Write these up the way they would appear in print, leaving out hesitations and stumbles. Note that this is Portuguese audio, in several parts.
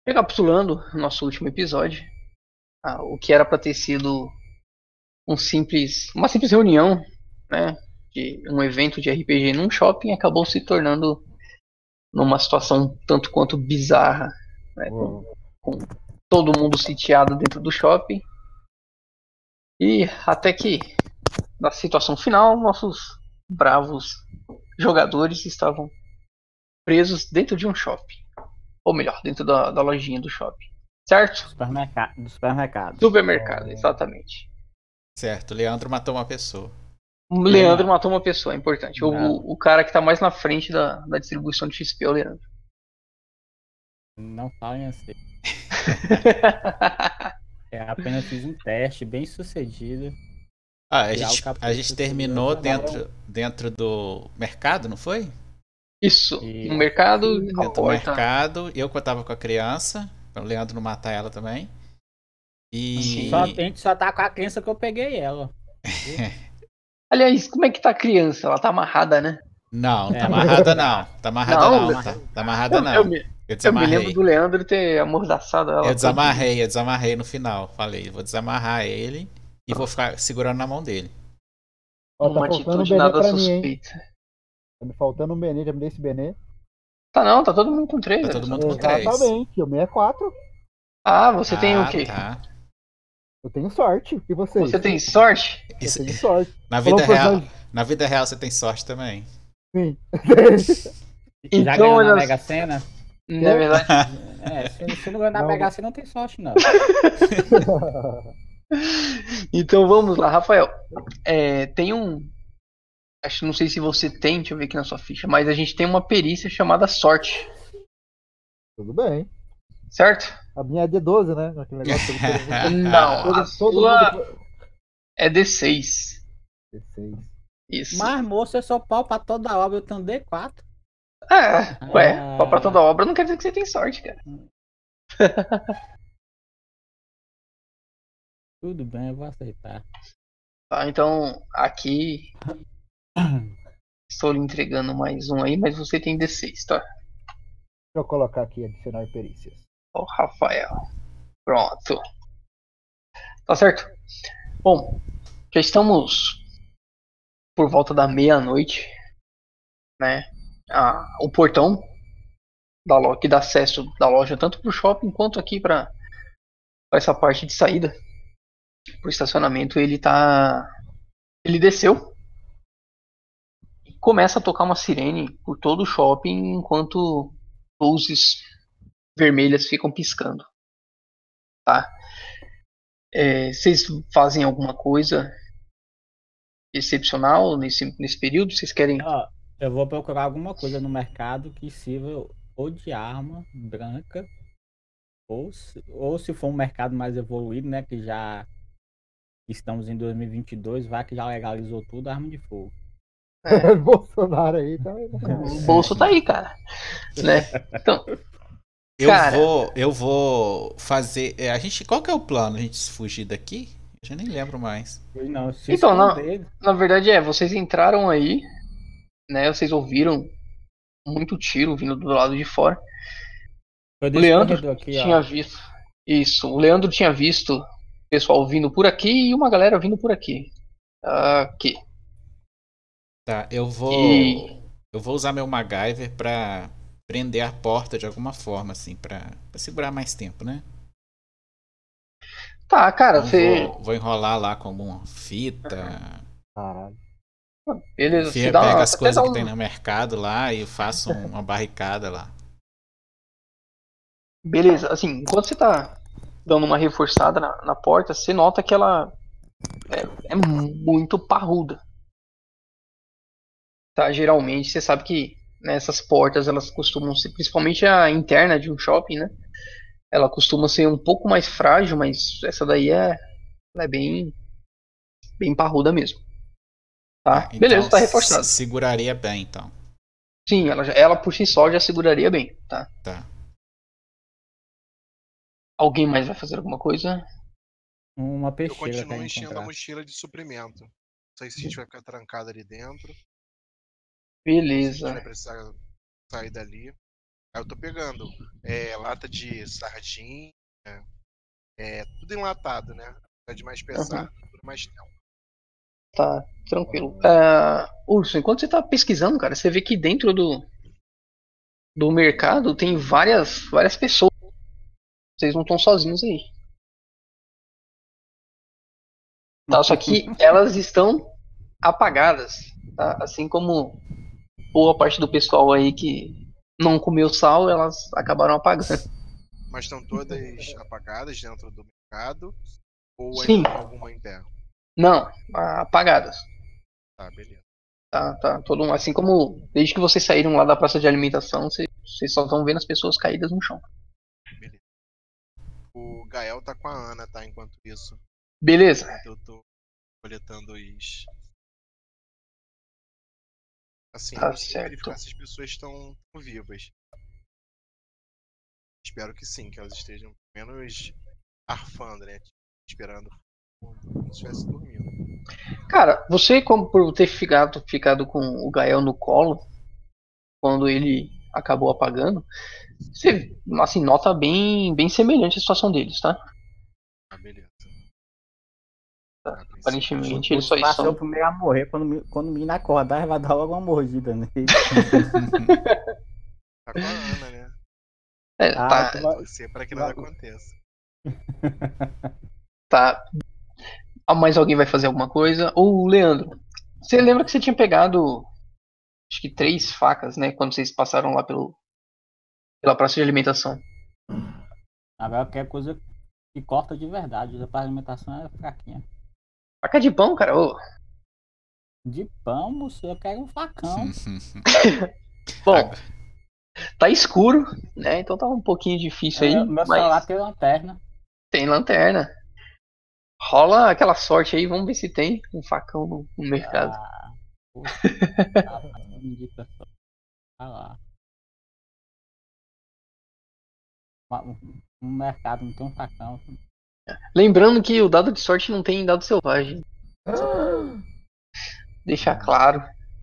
Recapitulando nosso último episódio, o que era para ter sido uma simples reunião, né, de um evento de RPG num shopping, acabou se tornando numa situação tanto quanto bizarra, né, com todo mundo sitiado dentro do shopping. E até que, na situação final, nossos bravos jogadores estavam presos dentro de um shopping. Ou melhor, dentro da lojinha do shopping. Certo? Do supermercado. Supermercado, exatamente. Certo, Leandro matou uma pessoa. O Leandro matou uma pessoa, é importante. O cara que tá mais na frente da distribuição de XP é o Leandro. Não falem assim. Apenas fiz um teste bem sucedido. A gente terminou dentro do mercado, não foi? Isso, no mercado. Dentro do mercado, eu tava com a criança, para o Leandro não matar ela também. E a gente só tá com a criança que eu peguei ela. Aliás, como é que tá a criança? Ela tá amarrada, né? Não, tá amarrada não. Tá amarrada não. Tá amarrada não. Eu me lembro do Leandro ter amordaçado ela. Eu desamarrei no final. Falei, vou desamarrar ele e vou ficar segurando na mão dele. Ó, tá faltando um Benê pra mim, hein? Tá me faltando um Benê, já me dei esse Benê. Tá não, tá todo mundo com 3. Tá todo mundo com 3. Exatamente, o meu é 4. Ah, você tem o quê? Tá. Eu tenho sorte. E você? Você tem sorte? Eu tenho sorte. Na vida real você tem sorte também? Sim. Já ganhou na Mega Sena? Na verdade. Se não ganhar na Mega Sena, não tem sorte, não. Então vamos lá, Rafael. Tem um. Não sei se você tem, deixa eu ver aqui na sua ficha, mas a gente tem uma perícia chamada sorte. Tudo bem. Certo? A minha é D12, né? Aquele negócio não, a sua é D6. D6. Isso. Mas, moço, eu sou pau pra toda obra, eu tenho D4. Pau pra toda obra não quer dizer que você tem sorte, cara. Tudo bem, eu vou aceitar. Tá, então aqui estou lhe entregando mais um aí, mas você tem D6, tá? Deixa eu colocar aqui adicionar perícias. Ó, Rafael. Pronto. Tá certo? Bom, já estamos por volta da meia-noite, né? O portão da loja, que dá acesso da loja tanto para o shopping quanto aqui para essa parte de saída pro estacionamento, ele desceu e começa a tocar uma sirene por todo o shopping enquanto luzes vermelhas ficam piscando, tá? Vocês fazem alguma coisa excepcional nesse período? Vocês querem? Eu vou procurar alguma coisa no mercado que sirva ou de arma branca ou se for um mercado mais evoluído, né, que já estamos em 2022, vai que já legalizou tudo, arma de fogo. Bolsonaro aí tá. O bolso tá aí, cara. Né? Então, eu vou fazer. Qual que é o plano? A gente fugir daqui? Eu já nem lembro mais. Não, então, na verdade vocês entraram aí, né? Vocês ouviram muito tiro vindo do lado de fora. O Leandro tinha visto. Isso, o Leandro tinha visto o pessoal vindo por aqui e uma galera vindo por aqui. Aqui. Tá, eu vou usar meu MacGyver pra prender a porta de alguma forma, assim, pra segurar mais tempo, né? Tá, cara, então, vou enrolar lá com alguma fita. Caralho. Beleza, pega as coisas que tem no mercado lá e faço uma barricada lá. Beleza, assim, enquanto você tá dando uma reforçada na porta, você nota que ela é muito parruda. Tá, geralmente, você sabe que nessas portas elas costumam ser, principalmente a interna de um shopping, né? Ela costuma ser um pouco mais frágil, mas essa daí ela é bem parruda mesmo. Tá? Então, beleza, tá reforçado. Seguraria bem, então. Sim, ela por si só já seguraria bem, tá? Tá. Alguém mais vai fazer alguma coisa? Uma peixeira. Eu continuo enchendo a mochila de suprimento. Não sei se a gente vai ficar trancado ali dentro. Beleza. Se a gente vai precisar sair dali. Aí eu tô pegando lata de sardinha, tudo enlatado, né? De mais pesado, tudo mais tempo. Tá, tranquilo. Urso, enquanto você tá pesquisando, cara, você vê que dentro do mercado tem várias pessoas. Vocês não estão sozinhos aí. Tá, só que elas estão apagadas, tá? Assim como boa parte do pessoal aí que não comeu sal, elas acabaram apagando. Mas estão todas apagadas dentro do mercado? Ou Sim. ainda tem alguma em pé? Não, apagadas. Tá, beleza. Tá, todo mundo. Assim como desde que vocês saíram lá da praça de alimentação, vocês só estão vendo as pessoas caídas no chão. Beleza. O Gael tá com a Ana, tá? Enquanto isso. Beleza. Enquanto eu tô coletando os. Assim, Tá eu preciso certo. verificar se as pessoas estão vivas. Espero que sim, que elas estejam pelo menos arfando, né? Esperando como se estivesse dormindo. Cara, você, como por ter ficado com o Gael no colo, quando ele acabou apagando, você assim, nota bem semelhante a situação deles, tá? Ah, beleza. Aparentemente eles só Vai ser o estão. primeiro a morrer quando o menino acordar, vai dar logo uma mordida nele. Tá com a Ana, né? Tá. Torcer para que nada aconteça. Tá. Mais alguém vai fazer alguma coisa? Ou o Leandro, você lembra que você tinha pegado acho que 3 facas, né? Quando vocês passaram lá pela praça de alimentação. Agora qualquer coisa que corta de verdade. A alimentação é fraquinha. Faca de pão, cara. Ô. De pão, moço, eu quero um facão. Bom, tá escuro, né? Então tá um pouquinho difícil aí. Meu celular tem lanterna. Tem lanterna. Rola aquela sorte aí, vamos ver se tem um facão no mercado. Lá. No mercado não tem um facão. Lembrando que o dado de sorte não tem dado selvagem. Deixar claro.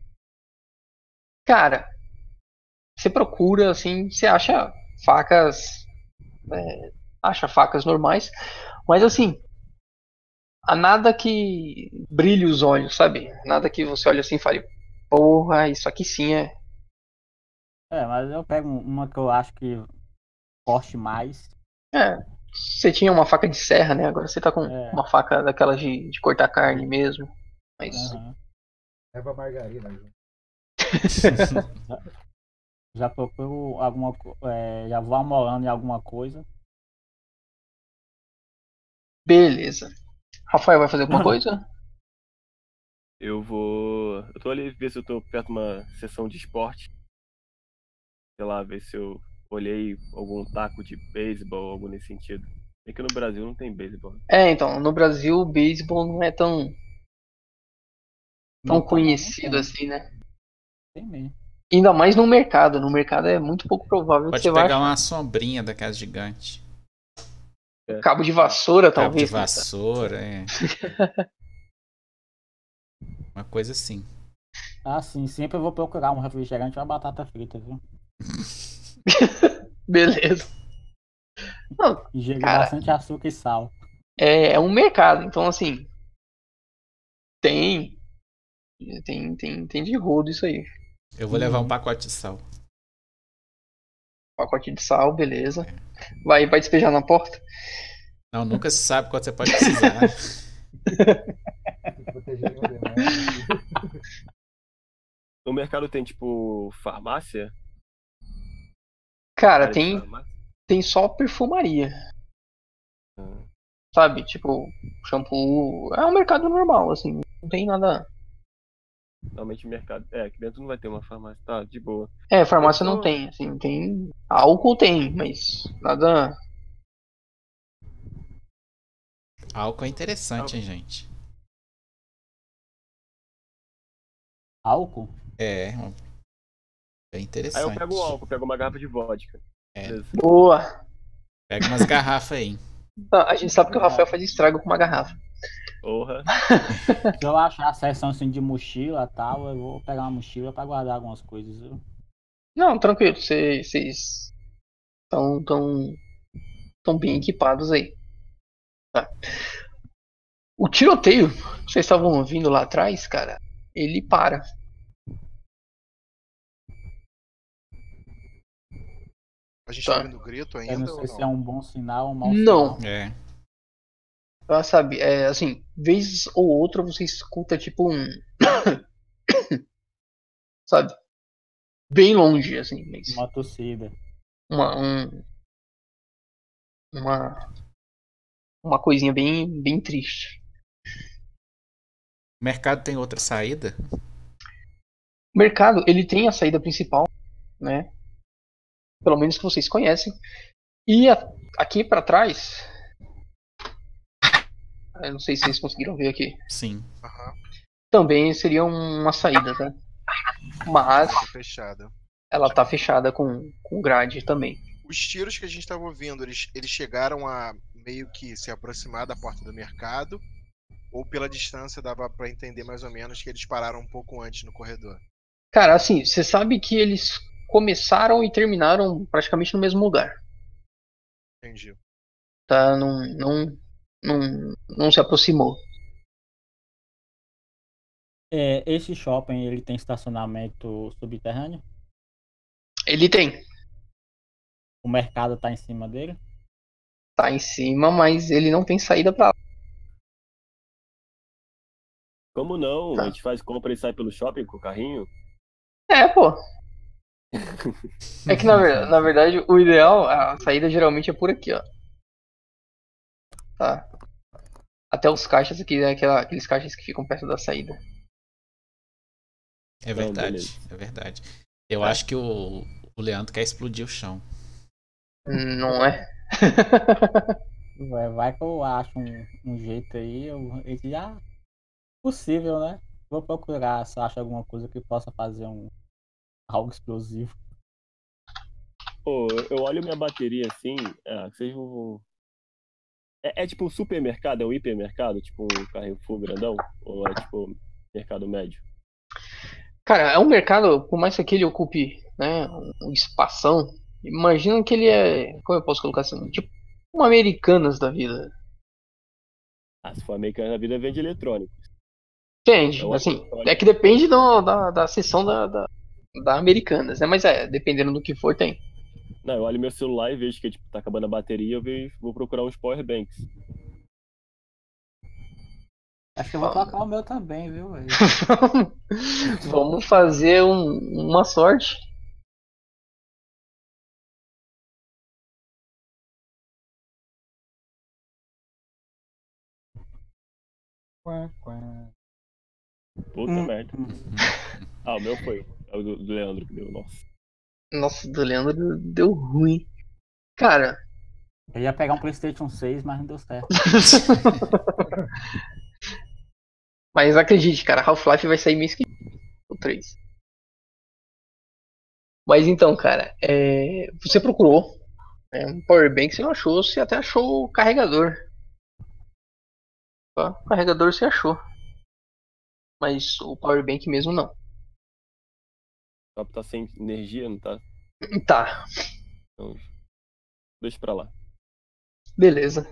Cara, você procura, assim, você acha facas. Acha facas normais, mas assim, há nada que brilhe os olhos, sabe? Nada que você olhe assim e fale, porra, isso aqui sim é. Mas eu pego uma que eu acho que corte mais. Você tinha uma faca de serra, né? Agora você tá com uma faca daquelas de cortar carne mesmo. Mas. Leva margarina. Já procuro alguma coisa. Já vou amolando em alguma coisa. Beleza. Rafael vai fazer alguma coisa? Eu tô ali ver se eu tô perto de uma sessão de esporte. Sei lá, ver se eu olhei algum taco de beisebol, algo nesse sentido. É que no Brasil não tem beisebol. Então, no Brasil o beisebol não é tão conhecido assim, né? Tem mesmo. Ainda mais no mercado. No mercado é muito pouco provável que você Pode vá pegar uma sombrinha da casa gigante. Cabo de vassoura, Cabo talvez. de vassoura, Uma coisa assim. Sim, sempre eu vou procurar um refrigerante ou uma batata frita, viu? Beleza. Não, Ingerir bastante açúcar e sal. É um mercado, então assim. Tem de rodo isso aí. Eu vou levar um pacote de sal. Pacote de sal, beleza. Vai despejar na porta? Não, nunca se sabe quando você pode precisar. No mercado tem tipo farmácia? Cara, tem só perfumaria. Sabe, tipo, shampoo. É um mercado normal, assim, não tem nada. Normalmente mercado. Aqui dentro não vai ter uma farmácia, tá, de boa. Farmácia não tem, assim, tem. Álcool tem, mas nada. Álcool é interessante, hein, gente? Álcool? É interessante. Aí eu pego o álcool, pego uma garrafa de vodka. Boa! Pega umas garrafas aí. A gente sabe que o Rafael faz estrago com uma garrafa. Porra. Se eu achar a seção assim de mochila e tal, eu vou pegar uma mochila pra guardar algumas coisas, viu? Não, tranquilo. Vocês estão bem equipados aí. Tá. O tiroteio que vocês estavam ouvindo lá atrás, cara, ele para. A gente tá ouvindo grito ainda? Eu não sei se é um bom sinal ou um mau Não. sinal. Sabe, assim, vez ou outra você escuta tipo um. Sabe? Bem longe, assim. Uma torcida. Uma coisinha bem triste. O mercado tem outra saída? O mercado, ele tem a saída principal, né? Pelo menos que vocês conhecem. E aqui pra trás, eu não sei se vocês conseguiram ver aqui. Sim. Também seria uma saída, tá? Mas fechada. Ela tá fechada com grade também. Os tiros que a gente estava ouvindo, eles chegaram a meio que se aproximar da porta do mercado? Ou pela distância dava pra entender mais ou menos que eles pararam um pouco antes no corredor? Cara, assim, você sabe que eles começaram e terminaram praticamente no mesmo lugar. Entendi. Tá? Não se aproximou. Esse shopping, ele tem estacionamento subterrâneo? Ele tem. O mercado tá em cima dele? Tá em cima, mas ele não tem saída pra lá. Como não? Tá. A gente faz compra e sai pelo shopping com o carrinho? Pô. É que na verdade o ideal, a saída geralmente é por aqui, ó. Tá. Até os caixas aqui, né? Aqueles caixas que ficam perto da saída. É verdade, é verdade. Eu acho que o Leandro quer explodir o chão. Não é? Vai que eu acho um jeito aí, esse já possível, né? Vou procurar se acho alguma coisa que possa fazer algo explosivo. Pô, eu olho minha bateria assim, vocês vão... É tipo um supermercado, é um hipermercado, tipo um Carrefour grandão? Ou é tipo mercado médio? Cara, é um mercado, por mais que ele ocupe, né, um espação, imagina que ele é, como eu posso colocar assim, tipo uma Americanas da vida. Se for Americanas da vida, vende eletrônico. Entende, assim, é que depende da seção da Americanas, né, mas dependendo do que for, tem. Não, eu olho meu celular e vejo que tipo, tá acabando a bateria, vou procurar uns power banks. Acho que eu vou colocar o meu também, viu? Vamos fazer uma sorte. Puta merda. O meu foi. É o do Leandro que deu, nossa. Nossa, do Leandro deu ruim. Cara. Eu ia pegar um PlayStation 6, mas não deu certo. Mas acredite, cara, Half-Life vai sair mês que vem. O 3. Mas então, cara, você procurou um powerbank, você não achou, você até achou o carregador. O carregador você achou. Mas o powerbank mesmo não. Só tá sem energia, não tá? Tá. Então, deixa pra lá. Beleza.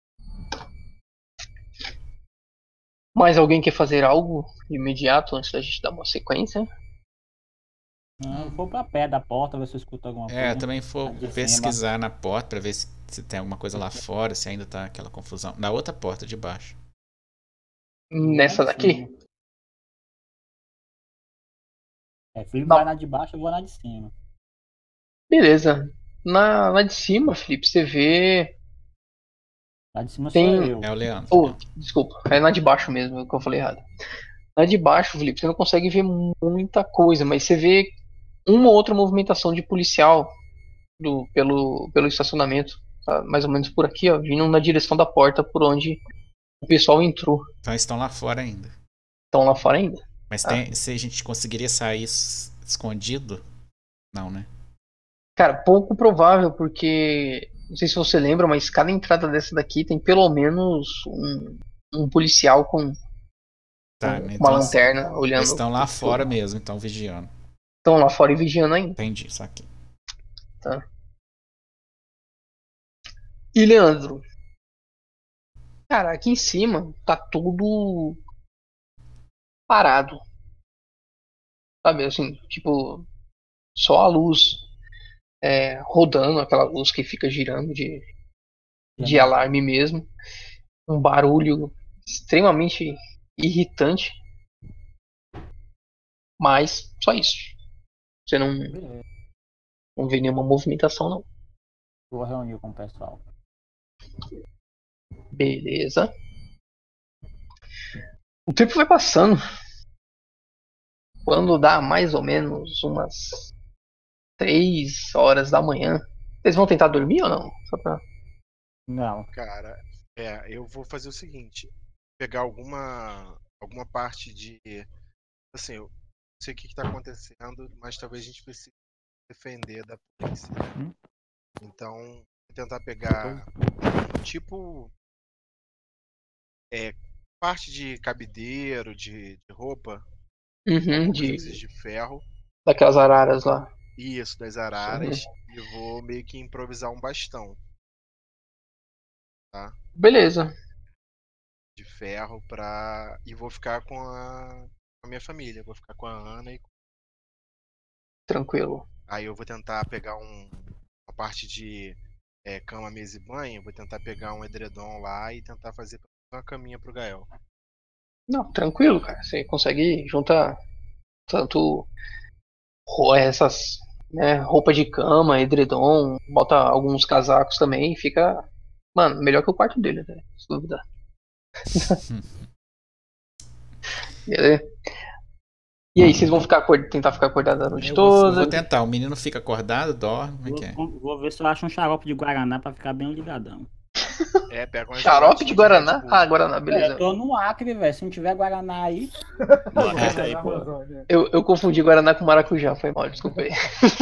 Mais alguém quer fazer algo de imediato antes da gente dar uma sequência? Eu vou pra pé da porta, ver se eu escuto alguma coisa. Eu também vou pesquisar na porta pra ver se tem alguma coisa lá fora, se ainda tá aquela confusão. Na outra porta de baixo. Nessa daqui? Felipe vai na de baixo, eu vou na de cima. Beleza. Na de cima, Felipe, você vê... Na de cima sou eu. É o Leandro. Desculpa, é na de baixo mesmo, que eu falei errado. Na de baixo, Felipe, você não consegue ver muita coisa, mas você vê uma ou outra movimentação de policial pelo estacionamento. Tá? Mais ou menos por aqui, ó, vindo na direção da porta por onde o pessoal entrou. Então estão lá fora ainda. Estão lá fora ainda. Mas se a gente conseguiria sair escondido? Não, né? Cara, pouco provável, porque não sei se você lembra, mas cada entrada dessa daqui tem pelo menos um policial com uma lanterna olhando. Eles estão lá fora mesmo, então vigiando. Estão lá fora e vigiando ainda. Entendi, isso aqui. Tá. E Leandro? Cara, aqui em cima tá tudo parado. Sabe, assim, tipo, só a luz rodando, aquela luz que fica girando de alarme mesmo. Um barulho extremamente irritante. Mas só isso. Você não vê nenhuma movimentação, não. Vou reunir com o pessoal. Beleza. O tempo vai passando. Quando dá mais ou menos umas 3 horas da manhã. Vocês vão tentar dormir ou não? Só pra... Não. Cara, eu vou fazer o seguinte. Pegar alguma parte de... Assim, eu sei o que tá acontecendo, mas talvez a gente precise defender da polícia. Então, vou tentar pegar tipo parte de cabideiro, de roupa, de ferro. Daquelas araras lá. Isso, das araras. E vou meio que improvisar um bastão. Tá? Beleza. De ferro e vou ficar com a minha família. Vou ficar com a Ana e... Tranquilo. Aí eu vou tentar pegar uma parte de cama, mesa e banho. Vou tentar pegar um edredom lá e tentar fazer uma caminha pro Gael. Não, tranquilo, cara. Você consegue juntar tanto essas roupa de cama, edredom, bota alguns casacos também, fica, mano, melhor que o quarto dele, né? Se duvidar. Beleza. E aí, vocês vão tentar ficar acordados a noite toda? Vou tentar. O menino fica acordado, dorme. Como é que é? Vou ver se eu acho um xarope de Guaraná pra ficar bem ligadão. Pega uma xarope de Guaraná? Guaraná, beleza. Eu tô no Acre, velho. Se não tiver Guaraná aí. Eu confundi Guaraná com maracujá, foi mal, desculpa aí.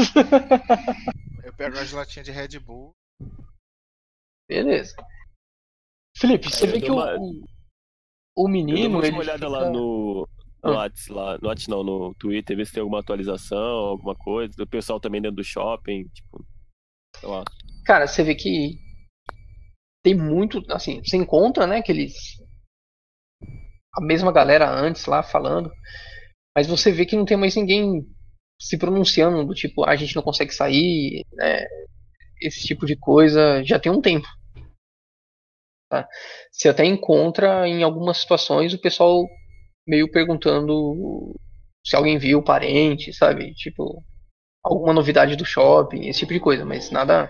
Eu pego as latinhas de Red Bull. Beleza. Felipe, você vê que o menino. Eu dou uma olhada lá no WhatsApp, no Twitter, ver se tem alguma atualização, alguma coisa. Do pessoal também dentro do shopping, tipo, sei lá. Cara, você vê que tem muito, assim, você encontra, né, a mesma galera antes lá falando, mas você vê que não tem mais ninguém se pronunciando do tipo, a gente não consegue sair, né, esse tipo de coisa já tem um tempo. Tá? Você até encontra em algumas situações o pessoal meio perguntando se alguém viu o parente, sabe? Tipo, alguma novidade do shopping, esse tipo de coisa, mas nada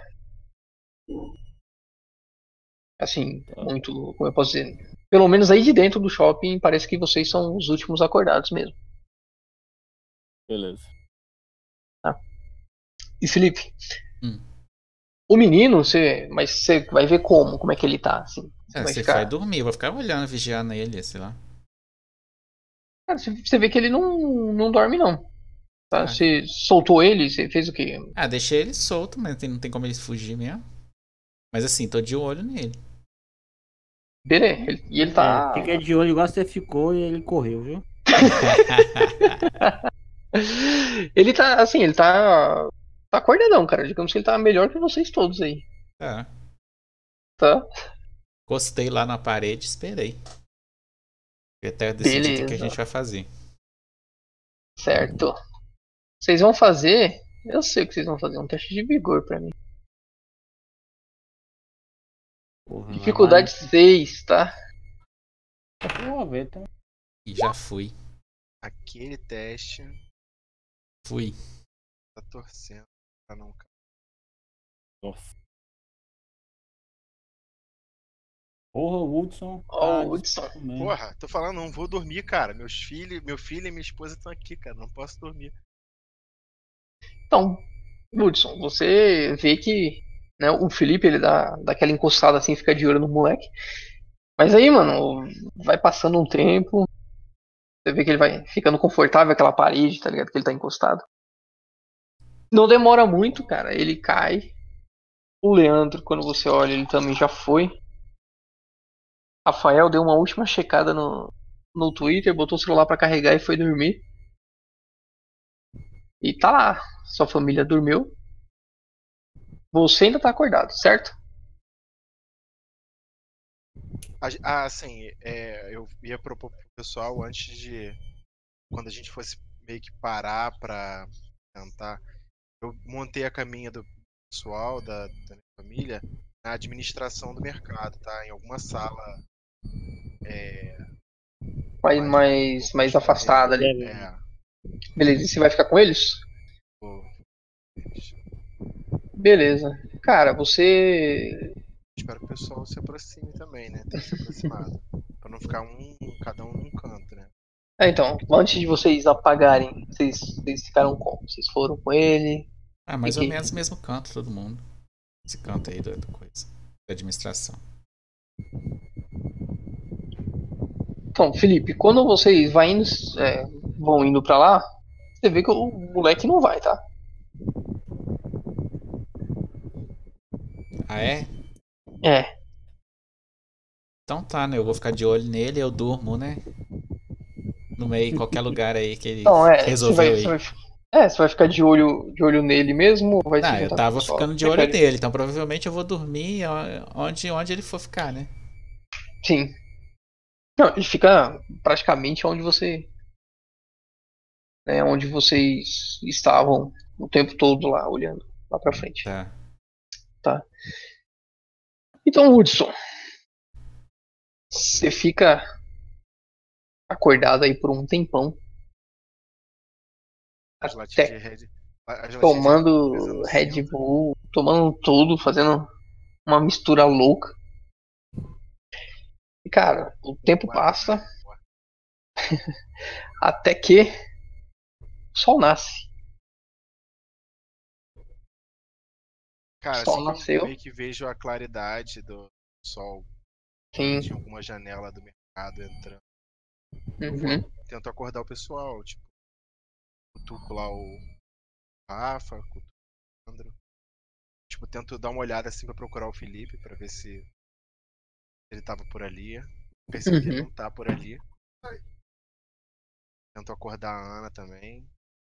assim, muito, como eu posso dizer, pelo menos aí de dentro do shopping parece que vocês são os últimos acordados mesmo. Beleza. Tá. E Felipe, o menino, mas você vai ver como é que ele tá, assim. Você vai dormir, eu vou ficar olhando, vigiando ele, sei lá. Cara, você vê que ele não dorme não. Tá? Você soltou ele, você fez o quê? Deixei ele solto, mas não tem como ele fugir mesmo. Mas assim, tô de olho nele. Beleza, e ele tá... Fica de olho igual você ficou e ele correu, viu? Ele tá, assim, ele tá acordadão, cara. Digamos que ele tá melhor que vocês todos aí. Tá? Encostei lá na parede e esperei. Até decidir o que a gente vai fazer. Certo. Vocês vão fazer... Eu sei o que vocês vão fazer. Um teste de vigor pra mim. Porra, dificuldade 6, tá? Vou ver, tá? E já fui. Aquele teste... Fui. Tá torcendo pra não cair. Nossa. Porra, o Hudson. Hudson. Porra, tô falando, não vou dormir, cara. Meu filho e minha esposa estão aqui, cara. Não posso dormir. Então, Hudson, você vê que, né, o Felipe, ele dá aquela encostada assim, fica de olho no moleque. Mas aí, mano, vai passando um tempo. Você vê que ele vai ficando confortável aquela parede, tá ligado? Que ele tá encostado. Não demora muito, cara. Ele cai. O Leandro, quando você olha, ele também já foi. Rafael deu uma última checada no Twitter, botou o celular pra carregar e foi dormir. E tá lá. Sua família dormiu. Você ainda tá acordado, certo? Sim. Eu ia propor pro pessoal antes de. Quando a gente fosse meio que parar pra tentar. Eu montei a caminha do pessoal, da minha família, na administração do mercado, tá? Em alguma sala. Mais afastada ali. Beleza, e você vai ficar com eles? Beleza. Cara, você. Espero que o pessoal se aproxime também, né? Tem que se aproximar. Pra não ficar cada um num canto, né? Então, antes de vocês apagarem, vocês ficaram como? Vocês foram com ele? Mais ou menos no mesmo canto, todo mundo. Esse canto aí da coisa. Da administração. Então, Felipe, quando vocês vão indo pra lá, você vê que o moleque não vai, tá? Ah, é? É. Então tá, né? Eu vou ficar de olho nele, eu durmo, né? No meio, em qualquer lugar aí que ele resolveu ir. Você vai ficar de olho nele mesmo? Ou vai se juntar eu tava com o pessoal? ficando de olho nele, então provavelmente eu vou dormir onde ele for ficar, né? Sim. Não, ele fica praticamente onde você. Onde vocês estavam o tempo todo lá, olhando lá pra frente. Tá. Então, Hudson, você fica acordado aí por um tempão. Tomando Red Bull, tomando tudo, fazendo uma mistura louca. E cara, o tempo passa até que o sol nasce. Cara, o sol assim nasceu. Eu meio que vejo a claridade do sol. Sim. Tinha alguma janela do mercado entrando. Uhum. Tento acordar o pessoal, tipo, cutuco lá o Rafa, cutuco o Andro. Tipo, tento dar uma olhada assim pra procurar o Felipe, pra ver se ele tava por ali. Percebo que ele não tá por ali. Tento acordar a Ana também.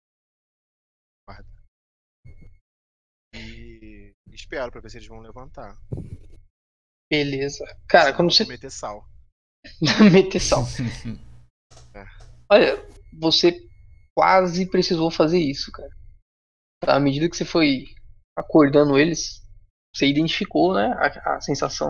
E espero pra ver se eles vão levantar. Beleza. Cara, quando você meter sal. meter sal. Olha, você quase precisou fazer isso, cara. À medida que você foi acordando eles, você identificou, né, a sensação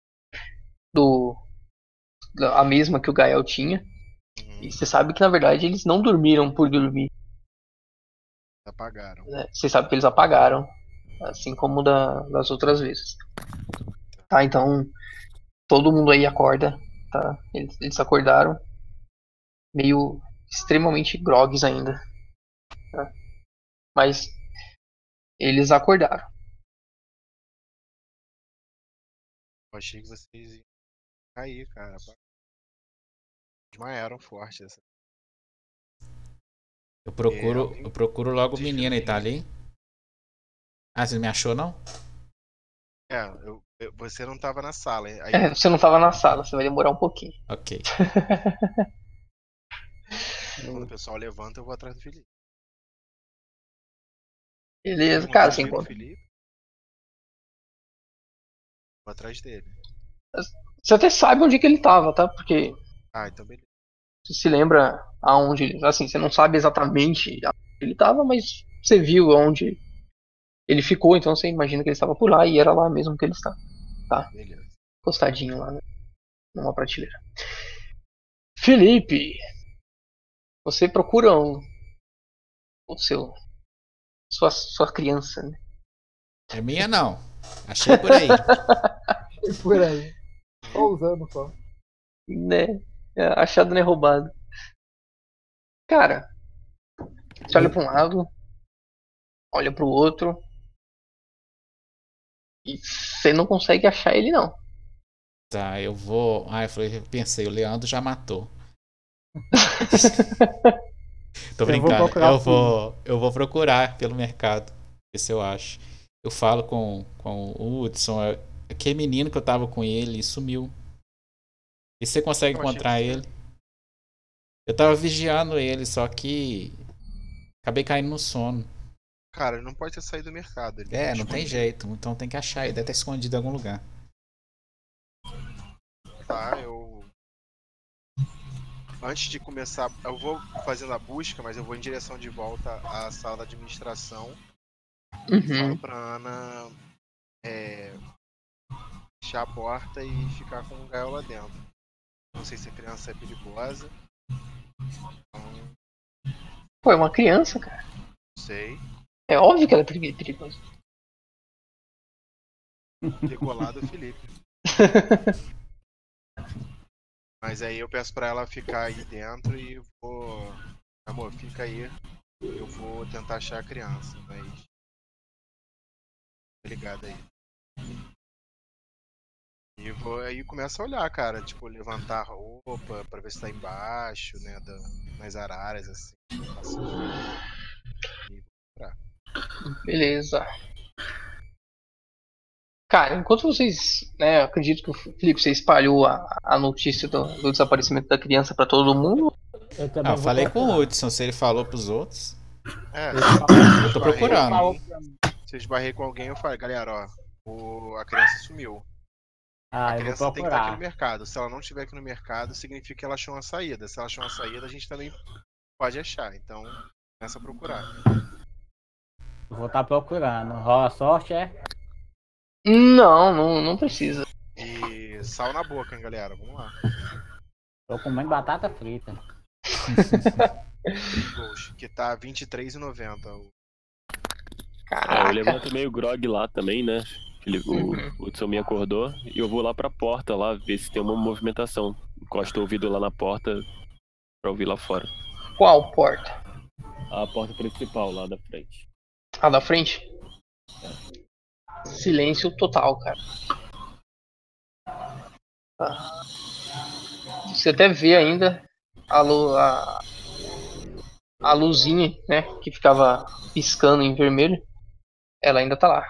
a mesma que o Gael tinha. E você sabe que na verdade eles não dormiram por dormir. Apagaram. Você sabe que eles apagaram, assim como das outras vezes. Tá, então todo mundo aí acorda, tá? Eles acordaram meio extremamente grogues ainda, tá? Mas eles acordaram. Eu achei que vocês iam cair, cara. Desmaiaram forte essa. Eu procuro logo o menino, ele tá ali. Ah, você não me achou, não? Você não tava na sala, hein? Você não tava na sala, você vai demorar um pouquinho. Ok. Quando o pessoal levanta, eu vou atrás do Felipe. Beleza, cara, você encontra. Vou atrás dele. Você até sabe onde que ele tava, tá? Porque. Então beleza. Você se lembra aonde ele. Assim, você não sabe exatamente onde ele tava, mas você viu onde ele ficou, então você imagina que ele estava por lá e era lá mesmo que ele está. Tá? Beleza. Encostadinho lá, né? Numa prateleira. Felipe! Você procura sua criança, né? É minha não. Achei por aí. Achei por aí. Só usando só. Né? Achado não é roubado. Cara, você olha pra um lado, olha pro outro. E você não consegue achar ele, não. Tá, eu vou. Eu pensei, o Leandro já matou. Tô brincando. Eu vou procurar pelo mercado. Ver se eu acho. Eu falo com o Hudson. Aquele menino que eu tava com ele sumiu. E você consegue encontrar ele? Eu tava vigiando ele, só que Acabei caindo no sono. Cara, ele não pode ter saído do mercado. Não tem jeito. Então tem que achar. Ele deve estar escondido em algum lugar. Tá, antes de começar, eu vou fazendo a busca, mas eu vou em direção de volta à sala da administração. Falo pra Ana fechar a porta e ficar com o Gael lá dentro. Não sei se a criança é perigosa. Então... Pô, é uma criança, cara. Sei. É óbvio que ela é perigosa. Decolado Felipe. Mas aí eu peço pra ela ficar aí dentro e vou... Amor, fica aí. Eu vou tentar achar a criança, mas... Ligado aí. E vou aí começa a olhar, cara. Tipo, levantar a roupa pra ver se tá embaixo, né? Nas araras, assim. E vou entrar. Beleza. Cara, enquanto vocês, né, acredito que o Felipe, você espalhou a notícia do desaparecimento da criança pra todo mundo. Eu falei com o Hudson, se ele falou pros outros. Eu tô procurando. Se eu esbarrei com alguém, eu falei, galera, ó, a criança sumiu. A criança tem que estar aqui no mercado. Se ela não estiver aqui no mercado, significa que ela achou uma saída. Se ela achou uma saída, a gente também pode achar. Então, começa a procurar. Vou estar procurando. Rola sorte, é? Não precisa. E sal na boca, hein, galera. Vamos lá. Tô comendo batata frita. Que tá R$23,90. Eu levanto meio grog lá também, né? O Hudson me acordou e eu vou lá pra porta lá ver se tem uma movimentação. Encosto o ouvido lá na porta pra ouvir lá fora. Qual porta? A porta principal lá da frente. A da frente? Silêncio total, cara. Você até vê ainda a luzinha, né, que ficava piscando em vermelho. Ela ainda tá lá.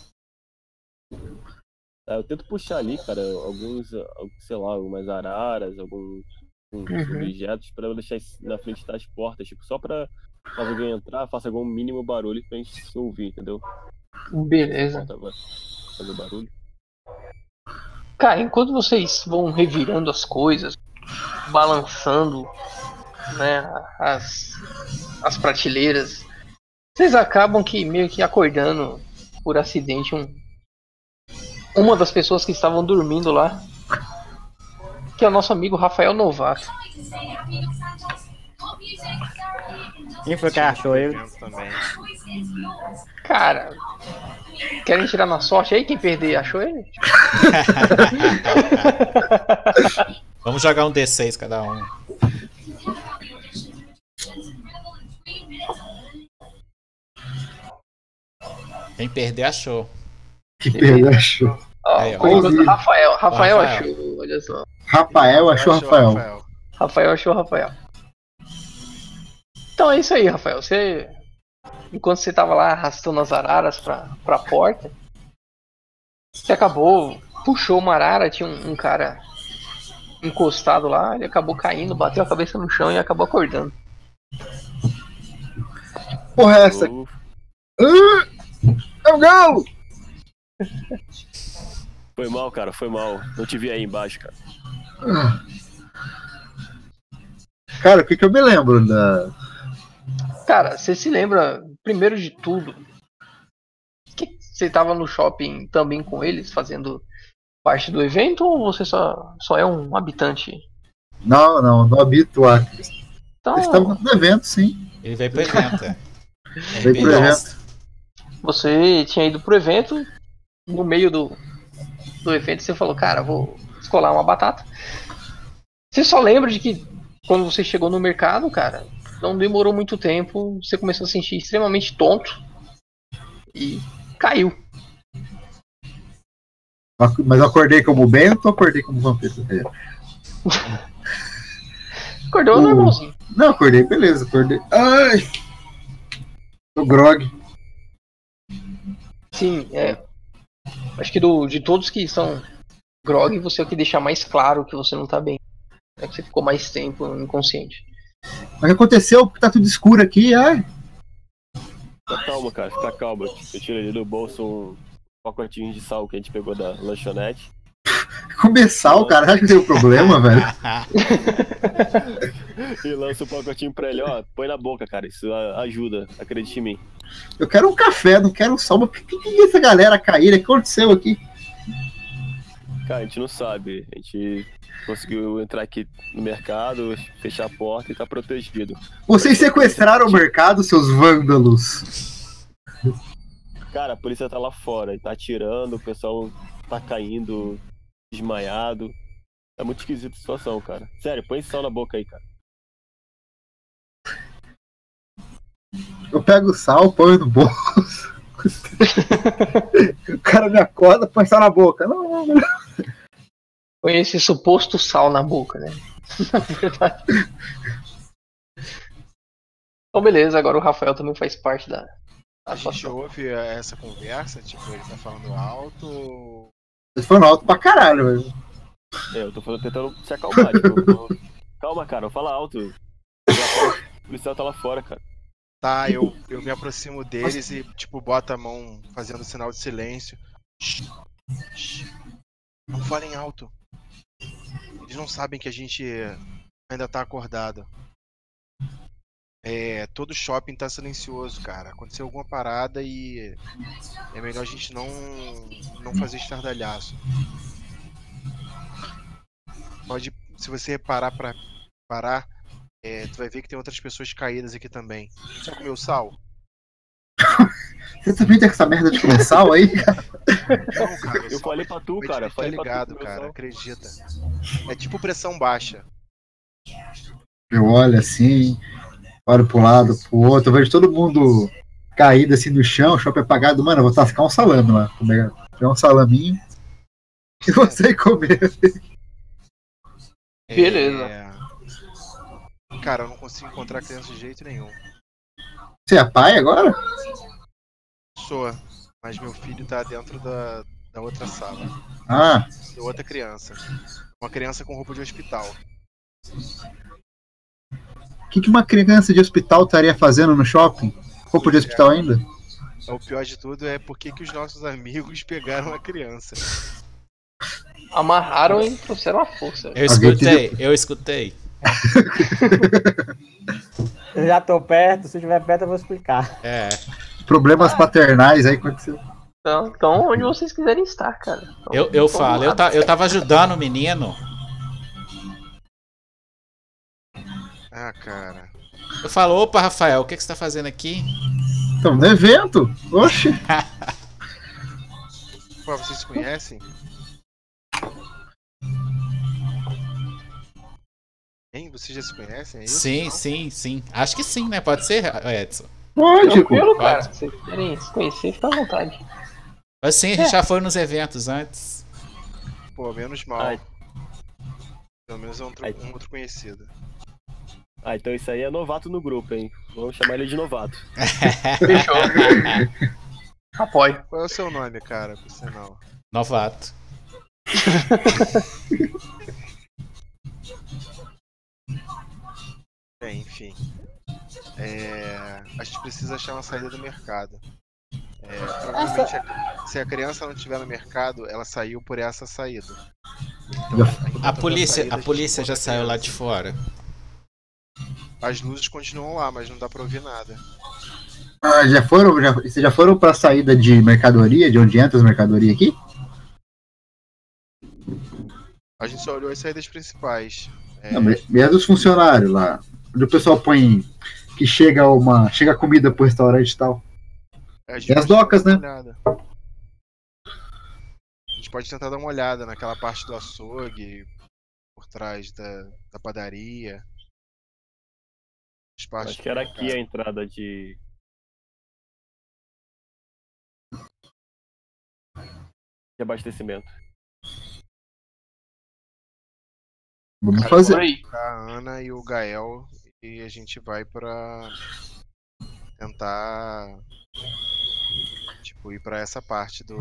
Eu tento puxar ali, cara, alguns, sei lá, algumas araras, alguns objetos pra deixar na frente das portas, tipo, só pra quando alguém entrar, faça algum mínimo barulho pra gente se ouvir, entendeu? Beleza. Fazer barulho. Cara, enquanto vocês vão revirando as coisas, balançando, né, as prateleiras, vocês acabam que meio que acordando por acidente uma das pessoas que estavam dormindo lá, que é o nosso amigo Rafael Novato. Quem foi que achou ele? Cara, querem tirar na sorte aí? Quem perder achou ele? Vamos jogar um D6 cada um. Quem perder achou. Quem perder achou. Aí, Rafael achou, olha só. Rafael achou Rafael. Rafael achou Rafael. Então é isso aí, Rafael. Enquanto você tava lá arrastando as araras pra porta, você puxou uma arara, tinha um cara encostado lá, ele acabou caindo, bateu a cabeça no chão e acabou acordando. Porra, essa. É o galo! Foi mal, cara, foi mal. Não te vi aí embaixo, cara. Cara, o que eu me lembro da... Cara, você se lembra, primeiro de tudo, que você tava no shopping também com eles, fazendo parte do evento, ou você só é um habitante? Não habito lá. Então... Eles estavam no evento, sim. Ele veio pro evento, Veio pro evento. Você tinha ido pro evento, no meio do evento você falou, cara, vou escolar uma batata. Você só lembra de que quando você chegou no mercado, cara, não demorou muito tempo, você começou a se sentir extremamente tonto e caiu. Mas eu acordei como Bento ou acordei como vampiro? Acordou normalzinho. Não, acordei, beleza, acordei. Ai! Tô grog. Sim, acho que de todos que são grog, você é o que deixa mais claro que você não tá bem. É que você ficou mais tempo inconsciente. Mas o que aconteceu? Tá tudo escuro aqui, ai. Calma, cara, fica calma. Eu tiro ali do bolso um pacotinho de sal que a gente pegou da lanchonete. Comer sal, cara, acho que tem um problema, velho. E lança o pacotinho pra ele, ó, põe na boca, cara, isso ajuda, acredite em mim. Eu quero um café, não quero um sal, mas por que essa galera caíram? O que aconteceu aqui? Cara, a gente não sabe, a gente conseguiu entrar aqui no mercado, fechar a porta e tá protegido. Vocês sequestraram o mercado, seus vândalos. Cara, a polícia tá lá fora, tá atirando, o pessoal tá caindo, desmaiado. É muito esquisita a situação, cara. Sério, põe sal na boca aí, cara. Eu pego o sal, ponho no bolso. O cara me acorda, põe sal na boca. Não. Põe esse suposto sal na boca, né? Na verdade. Então, beleza, agora o Rafael também faz parte da. A gente ouve essa conversa? Tipo, ele tá falando alto? Ele falando alto pra caralho, velho. Eu tô tentando se acalmar, tipo, calma, cara, fala alto. O policial tá lá fora, cara. Tá, eu me aproximo deles e, tipo, boto a mão fazendo sinal de silêncio. Não falem alto. Eles não sabem que a gente ainda tá acordado. Todo shopping tá silencioso, cara. Aconteceu alguma parada e é melhor a gente não fazer estardalhaço. Se você reparar pra parar, tu vai ver que tem outras pessoas caídas aqui também. Você comeu sal? Você também tem essa merda de comer sal aí, cara? Não, cara. Eu falei pra tu, cara. Tá ligado, cara. Acredita. É tipo pressão baixa. Eu olho assim, olho pro lado, pro outro, eu vejo todo mundo caído assim no chão, o shopping apagado. Mano, eu vou tascar um salame lá. Pegar um salaminho e você comer. Beleza. Cara, eu não consigo encontrar criança de jeito nenhum. Você é pai agora? Sou, mas meu filho tá dentro da outra sala. Ah. Da outra criança. Uma criança com roupa de hospital. O que uma criança de hospital estaria fazendo no shopping? Roupa de hospital ainda? O pior de tudo é porque que os nossos amigos pegaram a criança. Amarraram e trouxeram a força. Eu escutei. Eu já tô perto, se estiver perto eu vou explicar. Problemas paternais aí aconteceu. Então, onde vocês quiserem estar, cara. Então, eu falo, eu tava ajudando o menino. Ah, cara. Eu falo, opa, Rafael, o que você tá fazendo aqui? Estamos no evento. Oxi. Pô, vocês se conhecem? Hein? Vocês já se conhecem? É isso? Sim. Acho que sim, né? Pode ser, Edson? Pode, tranquilo, cara. Se vocês querem se conhecer, fica à vontade. Assim, a gente já foi nos eventos antes. Pô, menos mal. Pelo menos é um outro conhecido. Então isso aí é novato no grupo, hein? Vamos chamar ele de novato. Fechou. Apoio. Qual é o seu nome, cara, por sinal? Novato. Enfim. A gente precisa achar uma saída do mercado. Provavelmente, se a criança não estiver no mercado, ela saiu por essa saída. Então, a polícia já saiu lá de fora. As luzes continuam lá, mas não dá pra ouvir nada. Vocês já foram pra saída de mercadoria, de onde entra as mercadorias aqui? A gente só olhou as saídas principais. Mesmo os funcionários lá. Onde o pessoal põe que chega comida pro restaurante e tal. E as docas, né? A gente pode tentar dar uma olhada naquela parte do açougue, por trás da padaria. Acho que era aqui a entrada de abastecimento. Vamos fazer. A Ana e o Gael e a gente vai pra tentar ir pra essa parte do...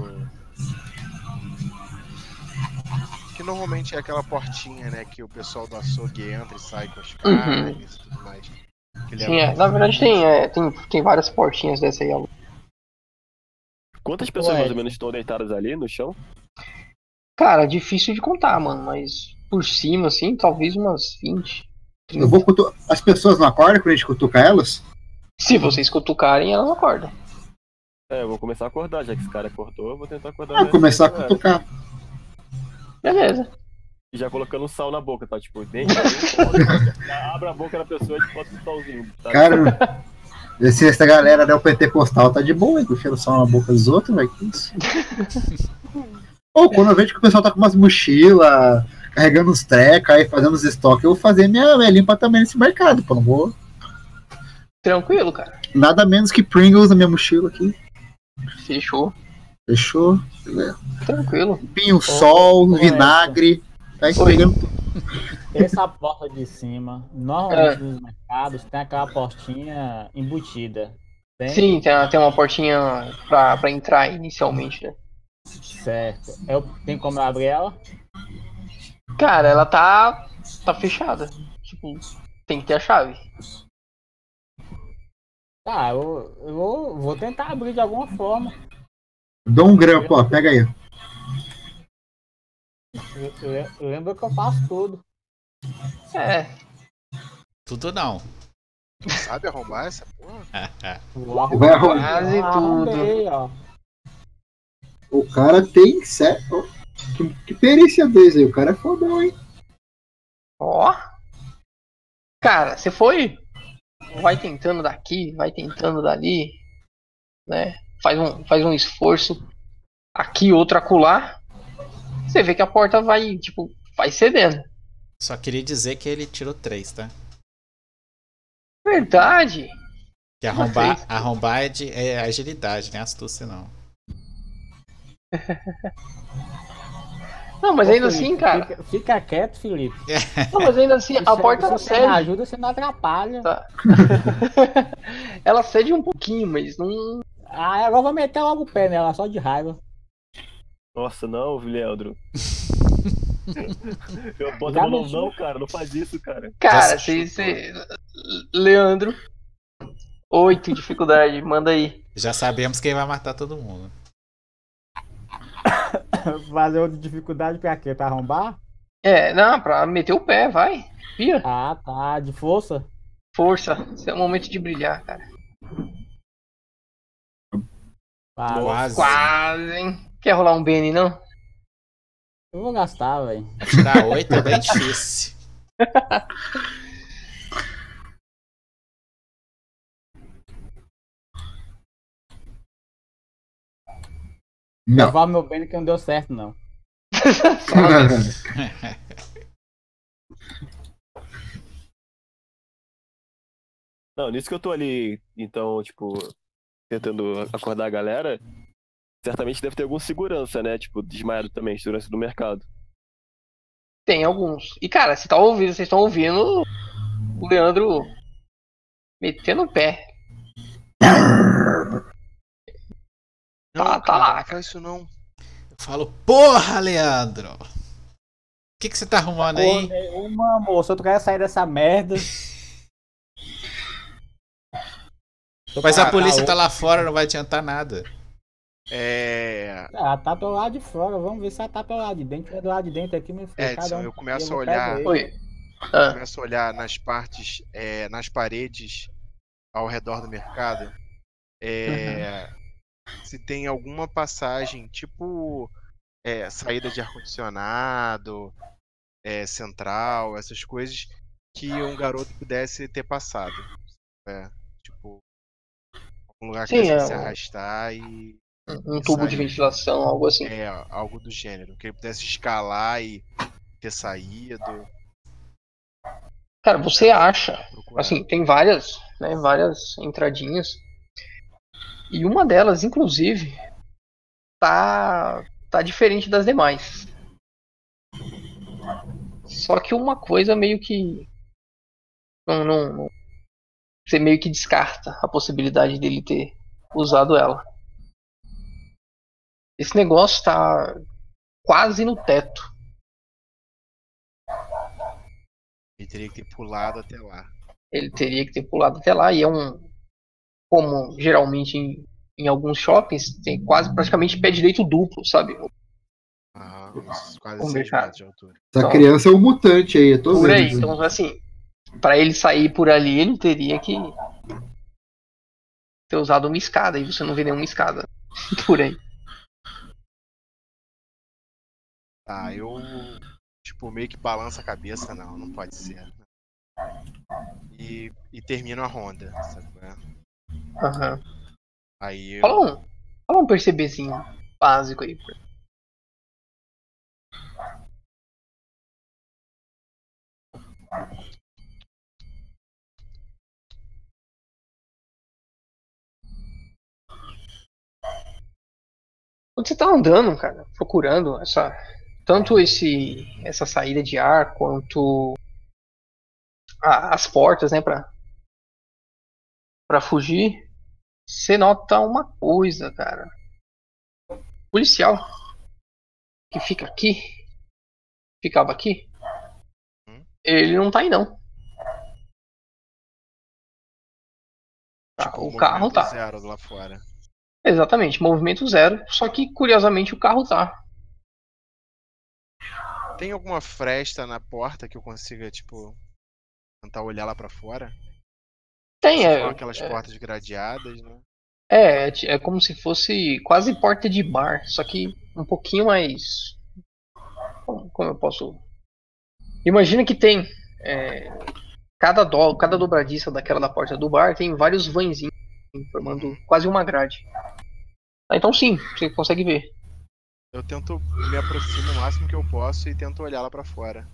Que normalmente é aquela portinha, né, que o pessoal do açougue entra e sai com as carnes e tudo mais. Sim, na verdade tem várias portinhas dessa aí. Quantas pessoas mais ou menos estão deitadas ali no chão? Cara, difícil de contar, mano, mas por cima, assim, talvez umas 20. 30. Eu vou As pessoas não acordam quando a gente cutuca elas? Se vocês cutucarem, elas acordam. Eu vou começar a acordar, já que esse cara acordou, eu vou tentar acordar. Vou começar a cutucar. Beleza. E já colocando um sal na boca, tá? Tipo, nem abre a boca da pessoa e bota um salzinho. Tá? Cara, essa galera da pentecostal tá de boa, hein? Puxando sal na boca dos outros, velho. Que isso? Ou quando eu vejo que o pessoal tá com umas mochilas, carregando uns trecos, aí fazendo os estoques, eu vou fazer minha limpa também nesse mercado, pô. Não vou. Tranquilo, cara. Nada menos que Pringles na minha mochila aqui. Fechou. Tranquilo. Pinho, sol, vinagre. Tá pegando tudo. Essa porta de cima, normalmente nos mercados, tem aquela portinha embutida. Tem? Sim, tem uma portinha pra entrar inicialmente, né? Certo. Tem como eu abrir ela? Cara, ela tá fechada. Tipo, tem que ter a chave. Tá, eu vou tentar abrir de alguma forma. Dou um grampo, ó. Pega aí. Lembra que eu faço tudo. Tudo não. Sabe arrombar essa porra? Vai arrombar. Quase tudo. Ó. O cara tem certo. Que perícia desse aí. O cara é fodão, hein? Ó. Cara, você foi. Vai tentando daqui, vai tentando dali. Né? Faz um esforço. Aqui, outro acolá. Você vê que a porta vai cedendo. Só queria dizer que ele tirou 3, tá? Verdade. Que arrombar é agilidade, não é astúcia, não. Não, mas ainda assim, cara. Fica quieto, Felipe. Não, mas ainda assim, a porta não cede. Você me ajuda, você não atrapalha. Tá. Ela cede um pouquinho, mas não. Agora eu vou meter logo o pé nela, só de raiva. Nossa, não, Leandro. Eu boto a mão não, cara. Não faz isso, cara. Cara, Leandro. 8 dificuldade, manda aí. Já sabemos quem vai matar todo mundo. Fazer outra dificuldade pra quê? Pra arrombar? Não, pra meter o pé, vai. Via. Ah, tá. De força? Força. Esse é o momento de brilhar, cara. Quase, hein? Quer rolar um Benny, não? Eu vou gastar, velho. Tirar 8 é bem difícil. Não. Levar meu Benny que não deu certo, não. Não, nisso que eu tô ali, então, tipo, tentando acordar a galera, certamente deve ter algum segurança, né? Tipo, desmaiado também, segurança do mercado. Tem alguns. E, cara, vocês estão ouvindo o Leandro metendo o pé. Não, tá lá. Não faz isso não. Eu falo, porra, Leandro! O que você tá arrumando aí? Uma moça, tu quer sair dessa merda? Mas a polícia tá lá fora, não vai adiantar nada. Ela tá pelo lado de fora, vamos ver se ela tá pelo lado de dentro. Do lado de dentro aqui, meu filho. Edson, eu começo a olhar. Começo a olhar nas partes, nas paredes ao redor do mercado. Se tem alguma passagem, tipo saída de ar-condicionado, central, essas coisas que um garoto pudesse ter passado. Tipo, um lugar que pudesse se arrastar e. Um tubo de ventilação, algo assim. Algo do gênero. Que ele pudesse escalar e ter saído. Cara, você acha, assim, tem várias entradinhas. E uma delas, inclusive, tá diferente das demais. Só que uma coisa meio que não você meio que descarta a possibilidade dele ter usado ela. Esse negócio tá quase no teto. Ele teria que ter pulado até lá. Ele teria que ter pulado até lá, e como geralmente em alguns shoppings, tem quase praticamente pé direito duplo, sabe? Quase 6 metros de altura. Essa criança é um mutante aí, eu tô por vendo. Aí, então, assim, pra ele sair por ali, ele teria que ter usado uma escada, e você não vê nenhuma escada por aí. Tá, eu meio que balanço a cabeça, não pode ser. E termino a ronda, sabe? Aham. Aí Fala um perceberzinho básico aí. Quando você tá andando, cara, procurando tanto essa saída de ar quanto as portas, né, pra fugir, você nota uma coisa, cara. O policial que ficava aqui, ele não tá aí não. Tipo, O carro tá. Zero lá fora. Exatamente, movimento zero, só que curiosamente o carro tá. Tem alguma fresta na porta que eu consiga, tipo, tentar olhar lá pra fora? Tem, são aquelas portas gradeadas, né? É como se fosse quase porta de bar, só que um pouquinho mais. Como eu posso. Imagina que tem. Cada dobradiça daquela da porta do bar tem vários vãozinhos formando quase uma grade. Então sim, você consegue ver. Eu tento me aproximar o máximo que eu posso e tento olhar lá pra fora.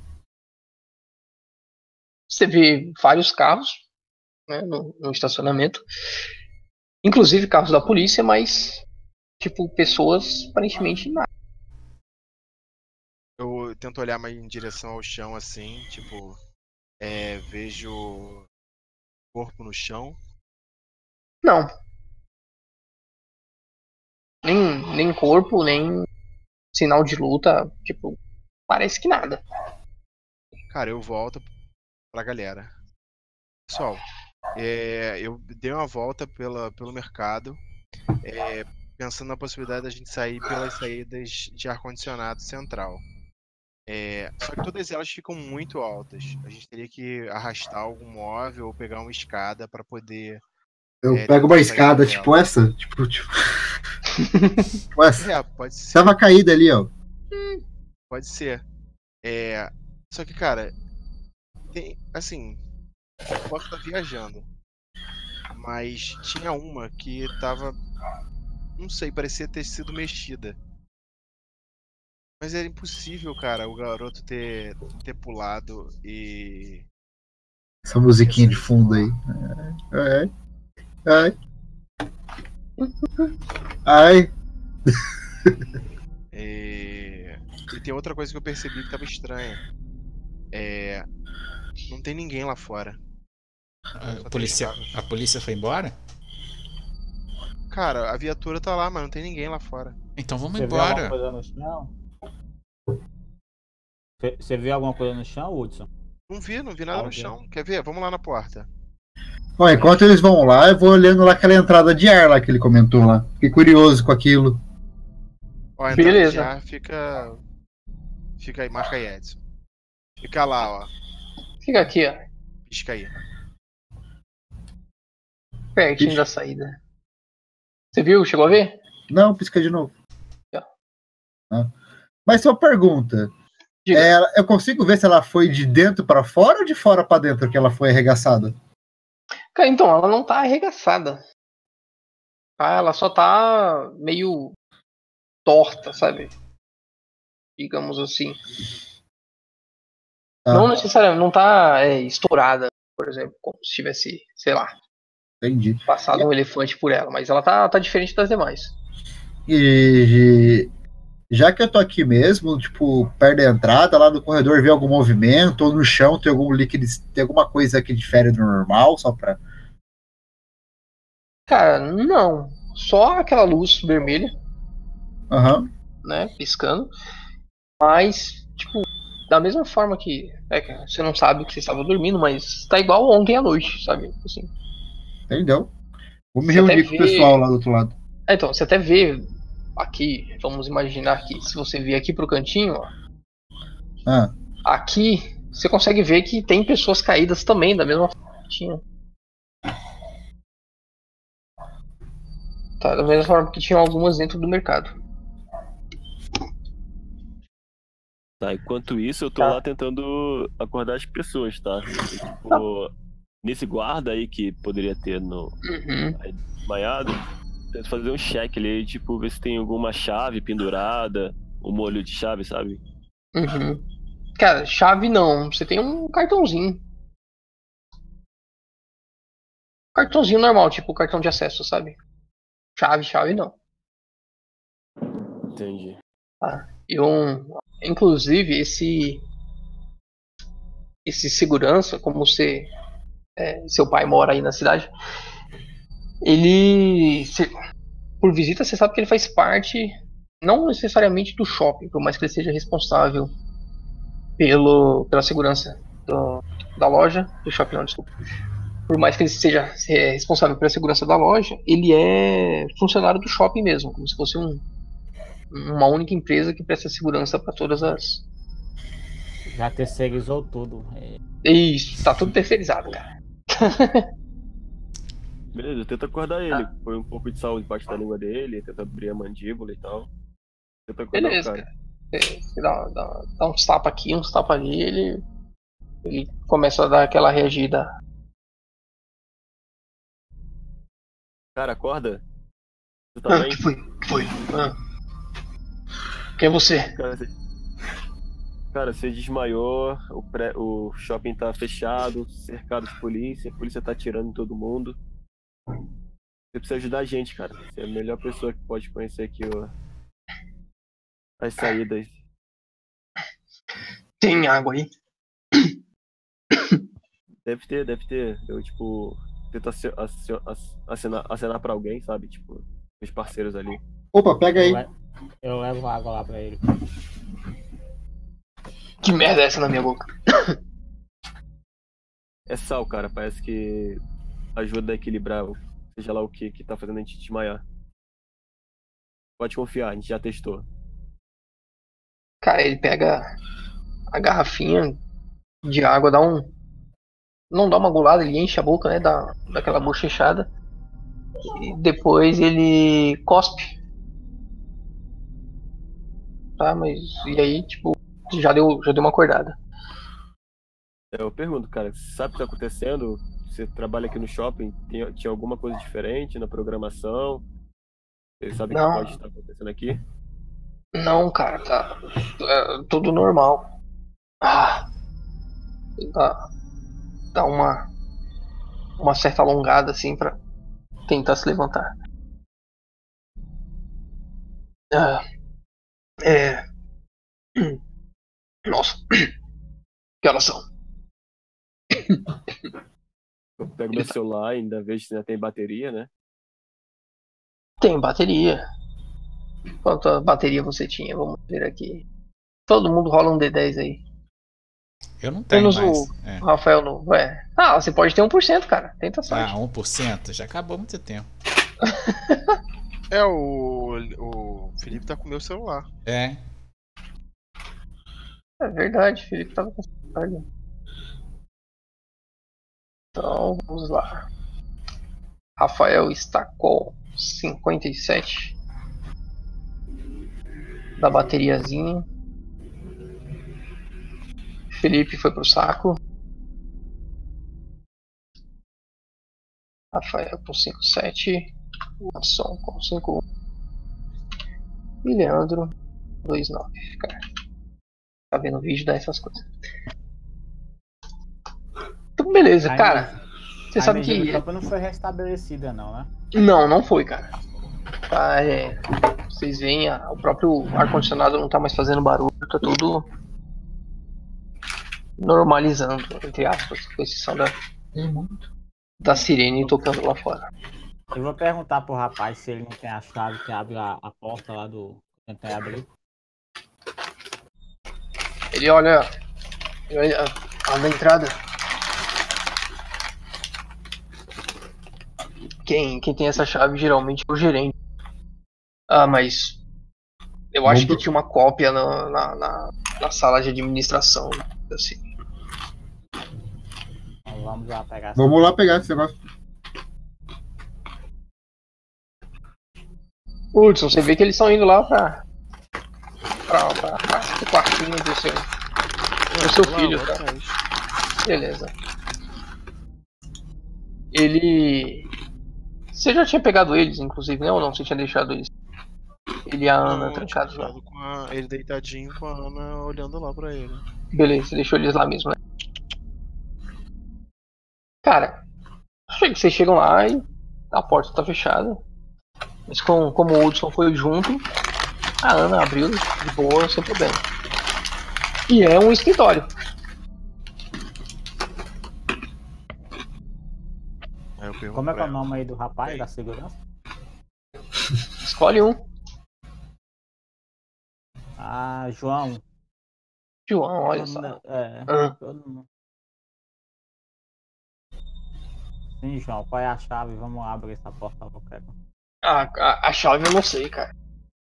Você vê vários carros, né, no estacionamento. Inclusive carros da polícia, mas tipo, pessoas aparentemente nada. Eu tento olhar mais em direção ao chão assim, tipo, vejo corpo no chão. Não. Nem corpo, nem sinal de luta, tipo, parece que nada. Cara, eu volto pra galera. Pessoal, eu dei uma volta pelo mercado, pensando na possibilidade da gente sair pelas saídas de ar-condicionado central. Só que todas elas ficam muito altas. A gente teria que arrastar algum móvel ou pegar uma escada para poder. Eu pego uma escada tipo essa? Tipo essa. Pode ser. Tava caída ali, ó. Pode ser. Só que, cara, tem. Assim. Eu posso estar viajando. Mas tinha uma que tava. Não sei, parecia ter sido mexida. Mas era impossível, cara, o garoto ter pulado e. Essa musiquinha de fundo aí. Ai. E tem outra coisa que eu percebi que tava estranha. Não tem ninguém lá fora. A polícia foi embora? Cara, a viatura tá lá, mas não tem ninguém lá fora. Então vamos embora. Viu alguma coisa no chão? Você viu alguma coisa no chão, Hudson? Não vi nada no chão. Quer ver? Vamos lá na porta. Bom, enquanto eles vão lá, eu vou olhando lá aquela entrada de ar lá que ele comentou lá. Fiquei curioso com aquilo. Ó, a entrada de ar fica aí, marca aí, Edson. Fica lá, ó. Fica aqui, ó. Pisca aí. Pertinho da saída. Você viu? Chegou a ver? Não, pisca de novo. Mas só pergunta. Eu consigo ver se ela foi de dentro pra fora ou de fora pra dentro que ela foi arregaçada? Cara, então, ela não tá arregaçada. Ela só tá meio torta, sabe? Digamos assim. Não necessariamente, não tá estourada, por exemplo, como se tivesse, sei lá, entendi, passado um elefante por ela, mas ela tá diferente das demais. E já que eu tô aqui mesmo, tipo, perto da entrada, lá no corredor, vê algum movimento, ou no chão tem algum líquido, tem alguma coisa que difere do normal, só pra... Cara, não. Só aquela luz vermelha. Aham. Né, piscando. Mas, tipo, da mesma forma que você não sabe que você estava dormindo, mas tá igual ontem à noite, sabe? Assim. Entendeu? Vou me reunir com o pessoal lá do outro lado. Então, você até vê aqui, vamos imaginar que se você vir aqui pro cantinho, ó, aqui você consegue ver que tem pessoas caídas também, da mesma forma que tinha. Tá, da mesma forma que tinham algumas dentro do mercado. Tá, enquanto isso eu tô lá tentando acordar as pessoas, tá? E, tipo, nesse guarda aí que poderia ter no desmaiado, tento fazer um check ali, tipo, ver se tem alguma chave pendurada, um molho de chave, sabe? Cara, chave não, você tem um cartãozinho. Cartãozinho normal, tipo cartão de acesso, sabe? Chave não. Entendi. Tá. Inclusive, esse segurança, como seu pai mora aí na cidade, ele, por visita, você sabe que ele faz parte, não necessariamente do shopping, por mais que ele seja responsável pela segurança da loja, do shopping não, desculpa. Por mais que ele seja responsável pela segurança da loja, ele é funcionário do shopping mesmo, como se fosse uma única empresa que presta segurança para todas as... Já terceirizou tudo. Isso, tá tudo terceirizado, cara. Beleza, tenta acordar ele. Põe um pouco de sal debaixo da língua dele, tenta abrir a mandíbula e tal. Tenta acordar beleza, o cara. Você dá uns tapas aqui, uns tapas ali, ele começa a dar aquela reagida. Cara, acorda. Você tá bem? Que foi? Quem é você? Cara, você desmaiou, o shopping tá fechado, cercado de polícia, a polícia tá atirando em todo mundo. Você precisa ajudar a gente, cara. Você é a melhor pessoa que pode conhecer aqui as saídas. Tem água aí? Deve ter. Eu, tipo, tento acenar pra alguém, sabe? Tipo, os parceiros ali. Opa, pega aí. Eu levo água lá pra ele. Que merda é essa na minha boca? É sal, cara. Parece que ajuda a equilibrar, seja lá o que tá fazendo a gente desmaiar. Pode confiar, a gente já testou. Cara, ele pega a garrafinha de água, não dá uma golada, ele enche a boca, né? Daquela bochechada. E depois ele cospe. Tá, mas e aí, tipo, já deu uma acordada. Eu pergunto, cara, você sabe o que tá acontecendo? Você trabalha aqui no shopping, tinha alguma coisa diferente na programação? Você sabe o que pode estar acontecendo aqui? Não, cara, tá tudo normal. Dá uma certa alongada assim pra tentar se levantar. Nossa, que horas são? Eu pego meu celular e ainda vejo se ainda tem bateria, né? Tem bateria. Quanta bateria você tinha? Vamos ver aqui. Todo mundo rola um D10 aí. Eu não tenho menos mais. O Rafael não. Você pode ter 1%, cara. Tenta a sorte. 1%? Já acabou há muito tempo. O Felipe tá com o meu celular. É verdade, o Felipe tava com o celular. Então, vamos lá. Rafael está com 57 da bateriazinha. Felipe foi pro saco. Rafael com 5,7. Watson com 5,1. E Leandro 2,9. Cara, tá vendo o vídeo, dá essas coisas. Então, beleza, cara. Você sabe que. A não foi restabelecida, não, né? Não foi, cara. Tá, vocês veem, o próprio ar-condicionado não tá mais fazendo barulho, tá tudo normalizando, entre aspas, com exceção da sirene tocando lá fora. Eu vou perguntar pro rapaz se ele não tem a chave que abre a porta lá do. Tentar abrir. Ele olha A da entrada. Quem tem essa chave geralmente é o gerente. Ah, mas eu acho que tinha uma cópia na sala de administração. Assim. Vamos lá pegar. Vamos lá pegar esse negócio. Hudson, você vê que eles estão indo lá pra o quartinho do seu filho, tá? Beleza. Ele... Você já tinha pegado eles, inclusive, né? Ou não? Você tinha deixado eles? Ele e a Ana trancados lá. Ele deitadinho com a Ana olhando lá pra ele. Beleza, você deixou eles lá mesmo, né? Cara, vocês chegam lá e a porta tá fechada. Mas como o Hudson foi junto, a Ana abriu de boa, sem problema. E é um escritório. Como é que é o nome aí do rapaz, da segurança? Escolhe um. Ah, João. João, olha só. Todo mundo. Sim, João, qual é a chave? Vamos abrir essa porta. A chave eu não sei, cara.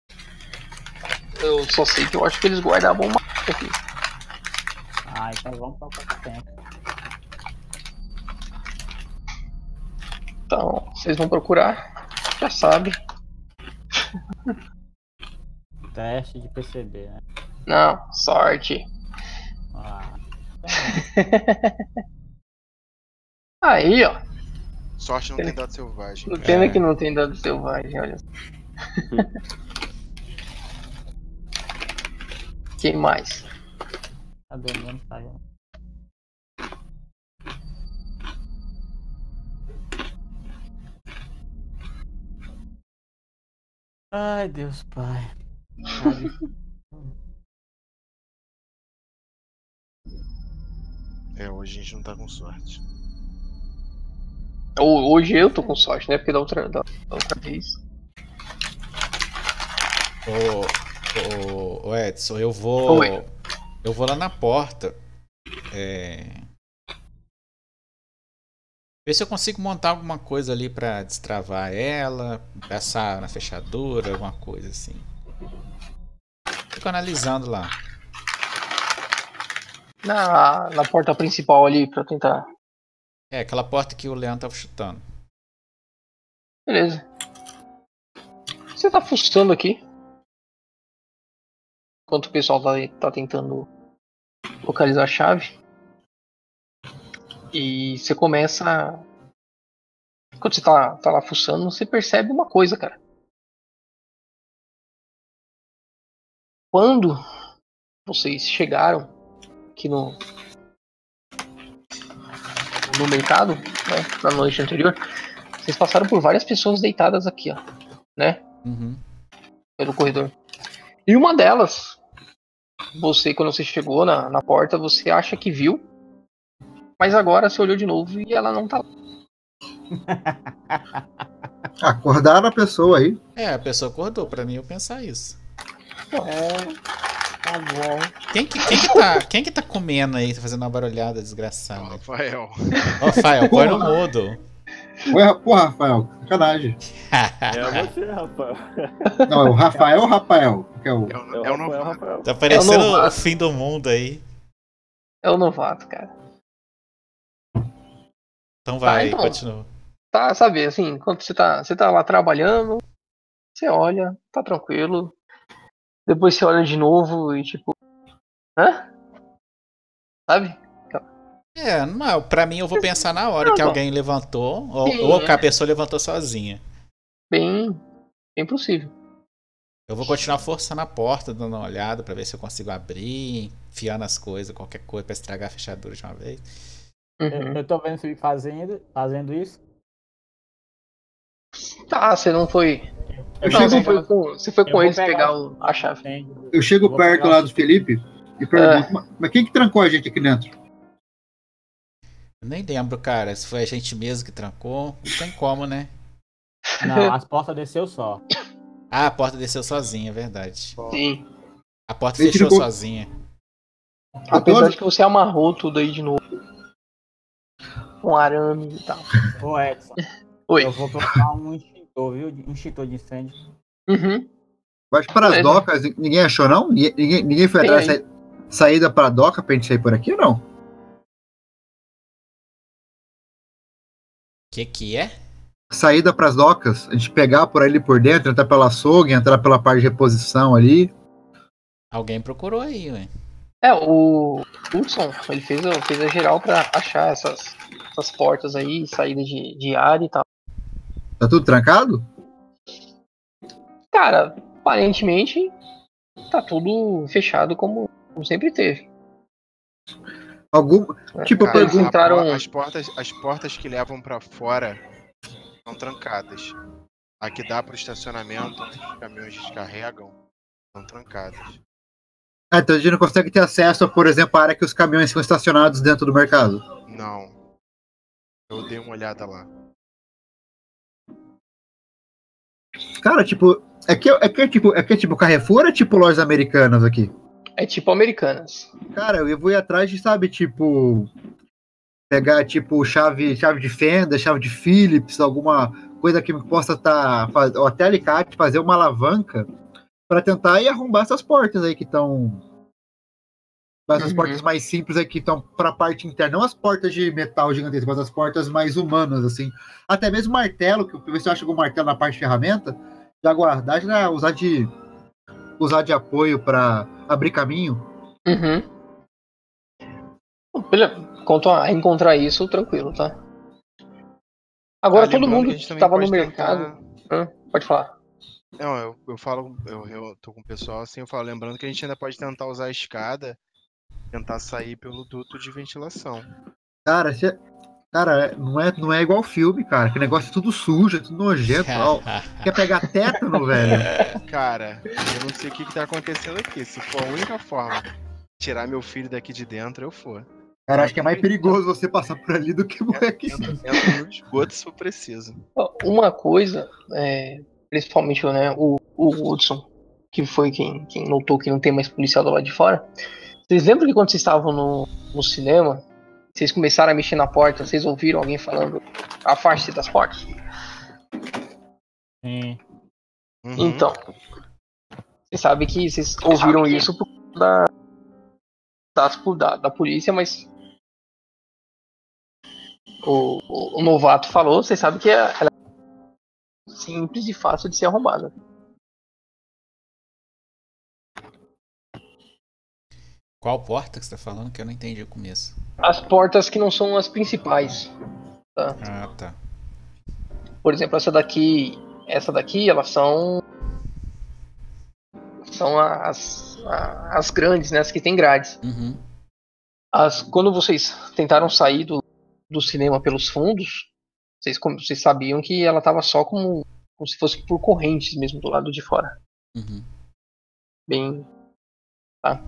Eu só sei que eu acho que eles guardavam uma aqui. Ah, então vamos pra tempo. Então, vocês vão procurar. Já sabe. Teste de PCB, né? Não, sorte. Aí, ó. Sorte não tem dado selvagem. Pena que não tem dado selvagem, olha. Quem mais? Tá dormindo, tá aí. Ai, Deus Pai. Hoje a gente não tá com sorte. Hoje eu tô com sorte, né? Porque da outra vez. Ô Edson, eu vou lá na porta. Ver se eu consigo montar alguma coisa ali pra destravar ela, passar na fechadura, alguma coisa assim. Fico analisando lá. Na porta principal ali pra tentar. Aquela porta que o Leandro tava chutando. Beleza. Você tá fuçando aqui. Enquanto o pessoal tá tentando localizar a chave. E você começa. Quando você tá lá fuçando, você percebe uma coisa, cara. Quando vocês chegaram aqui no mercado, né, na noite anterior, vocês passaram por várias pessoas deitadas aqui, ó, né? Pelo corredor. E uma delas, quando você chegou na porta, você acha que viu, mas agora você olhou de novo e ela não tá lá. Acordaram a pessoa aí. A pessoa acordou, pra mim eu pensar isso. Tá bom. Quem que tá comendo aí, fazendo uma barulhada desgraçada? Rafael. Rafael, põe no mudo. Porra, Rafael, sacanagem. É você, Rafael. Não, é o Rafael ou o Rafael? É o Rafael. Tá parecendo o fim do mundo aí. É o novato, cara. Então vai, continua. Tá, sabe, assim, quando você tá lá trabalhando, você olha, tá tranquilo. Depois você olha de novo e tipo... Hã? Sabe? Não, pra mim eu vou pensar na hora que alguém levantou, ou que a pessoa levantou sozinha. Bem possível. Eu vou continuar forçando a porta, dando uma olhada pra ver se eu consigo abrir, enfiando as coisas, qualquer coisa pra estragar a fechadura de uma vez. Eu tô vendo você fazendo isso. Tá, você não foi... Você foi com eles pegar a chave. Eu chego perto lá do Felipe e pergunto, mas quem que trancou a gente aqui dentro? Eu nem lembro, cara, se foi a gente mesmo que trancou, não tem como, né? Não, as portas desceu só. A porta desceu sozinha, é verdade. Sim. A porta fechou sozinha. Apesar de que você amarrou tudo aí de novo. Com arame e tal. Ô, Edson. Oi. Eu vou procurar um extintor, viu? Um extintor de incêndio. Uhum. Mas para as docas, ninguém achou, não? Ninguém foi atrás da saída para a doca pra gente sair por aqui ou não? Que é? Saída para as docas, a gente pegar por ali por dentro, entrar pela açougue, entrar pela parte de reposição ali. Alguém procurou aí, ué. O Hudson, ele fez a geral pra achar essas portas aí, saída de ar e tal. Tá tudo trancado? Cara, aparentemente tá tudo fechado como sempre teve. Tipo, Cara, entraram... as portas que levam pra fora estão trancadas. A que dá pro estacionamento, onde os caminhões descarregam, estão trancadas. Então a gente não consegue ter acesso a, por exemplo, a área que os caminhões são estacionados dentro do mercado. Não. Eu dei uma olhada lá. Cara, tipo, é tipo Carrefour ou é tipo lojas americanas aqui? É tipo Americanas. Cara, eu vou ir atrás de, sabe, tipo, pegar, tipo, chave de fenda, chave de Phillips, alguma coisa que possa estar, ou até alicate, fazer uma alavanca para tentar ir arrombar essas portas aí que estão... Essas portas mais simples aí que estão para a parte interna. Não as portas de metal gigantescas, mas as portas mais humanas, assim. Até mesmo martelo, que eu ver se eu acho algum martelo na parte de ferramenta, já guardar, já usar de apoio para abrir caminho. Quanto a encontrar isso, tranquilo, tá? Agora todo mundo que tava no mercado... Pode falar. Não, eu falo, eu tô com o pessoal assim, eu falo, lembrando que a gente ainda pode tentar usar a escada, tentar sair pelo duto de ventilação. Cara, não é igual filme, cara. Que negócio é tudo sujo, é tudo nojento. Quer pegar tétano, velho? Cara, eu não sei o que tá acontecendo aqui. Se for a única forma de tirar meu filho daqui de dentro, eu for. Cara, acho que é mais perigoso você passar por ali do que morrer aqui. Entra no esgoto se for preciso. Uma coisa, principalmente, né, o Hudson, que foi quem notou que não tem mais policial do lado de fora. Vocês lembram que quando vocês estavam no cinema, vocês começaram a mexer na porta, vocês ouviram alguém falando afaste-se das portas? Sim. Então, vocês sabem que vocês ouviram isso por da polícia, mas o novato falou, vocês sabem que ela é simples e fácil de ser arrombada. Qual porta que você tá falando que eu não entendi o começo? As portas que não são as principais. Tá? Ah, tá. Por exemplo, essa daqui, elas são as grandes, né? As que tem grades. Quando vocês tentaram sair do cinema pelos fundos, vocês sabiam que ela tava só como se fosse por correntes mesmo do lado de fora. Bem, tá?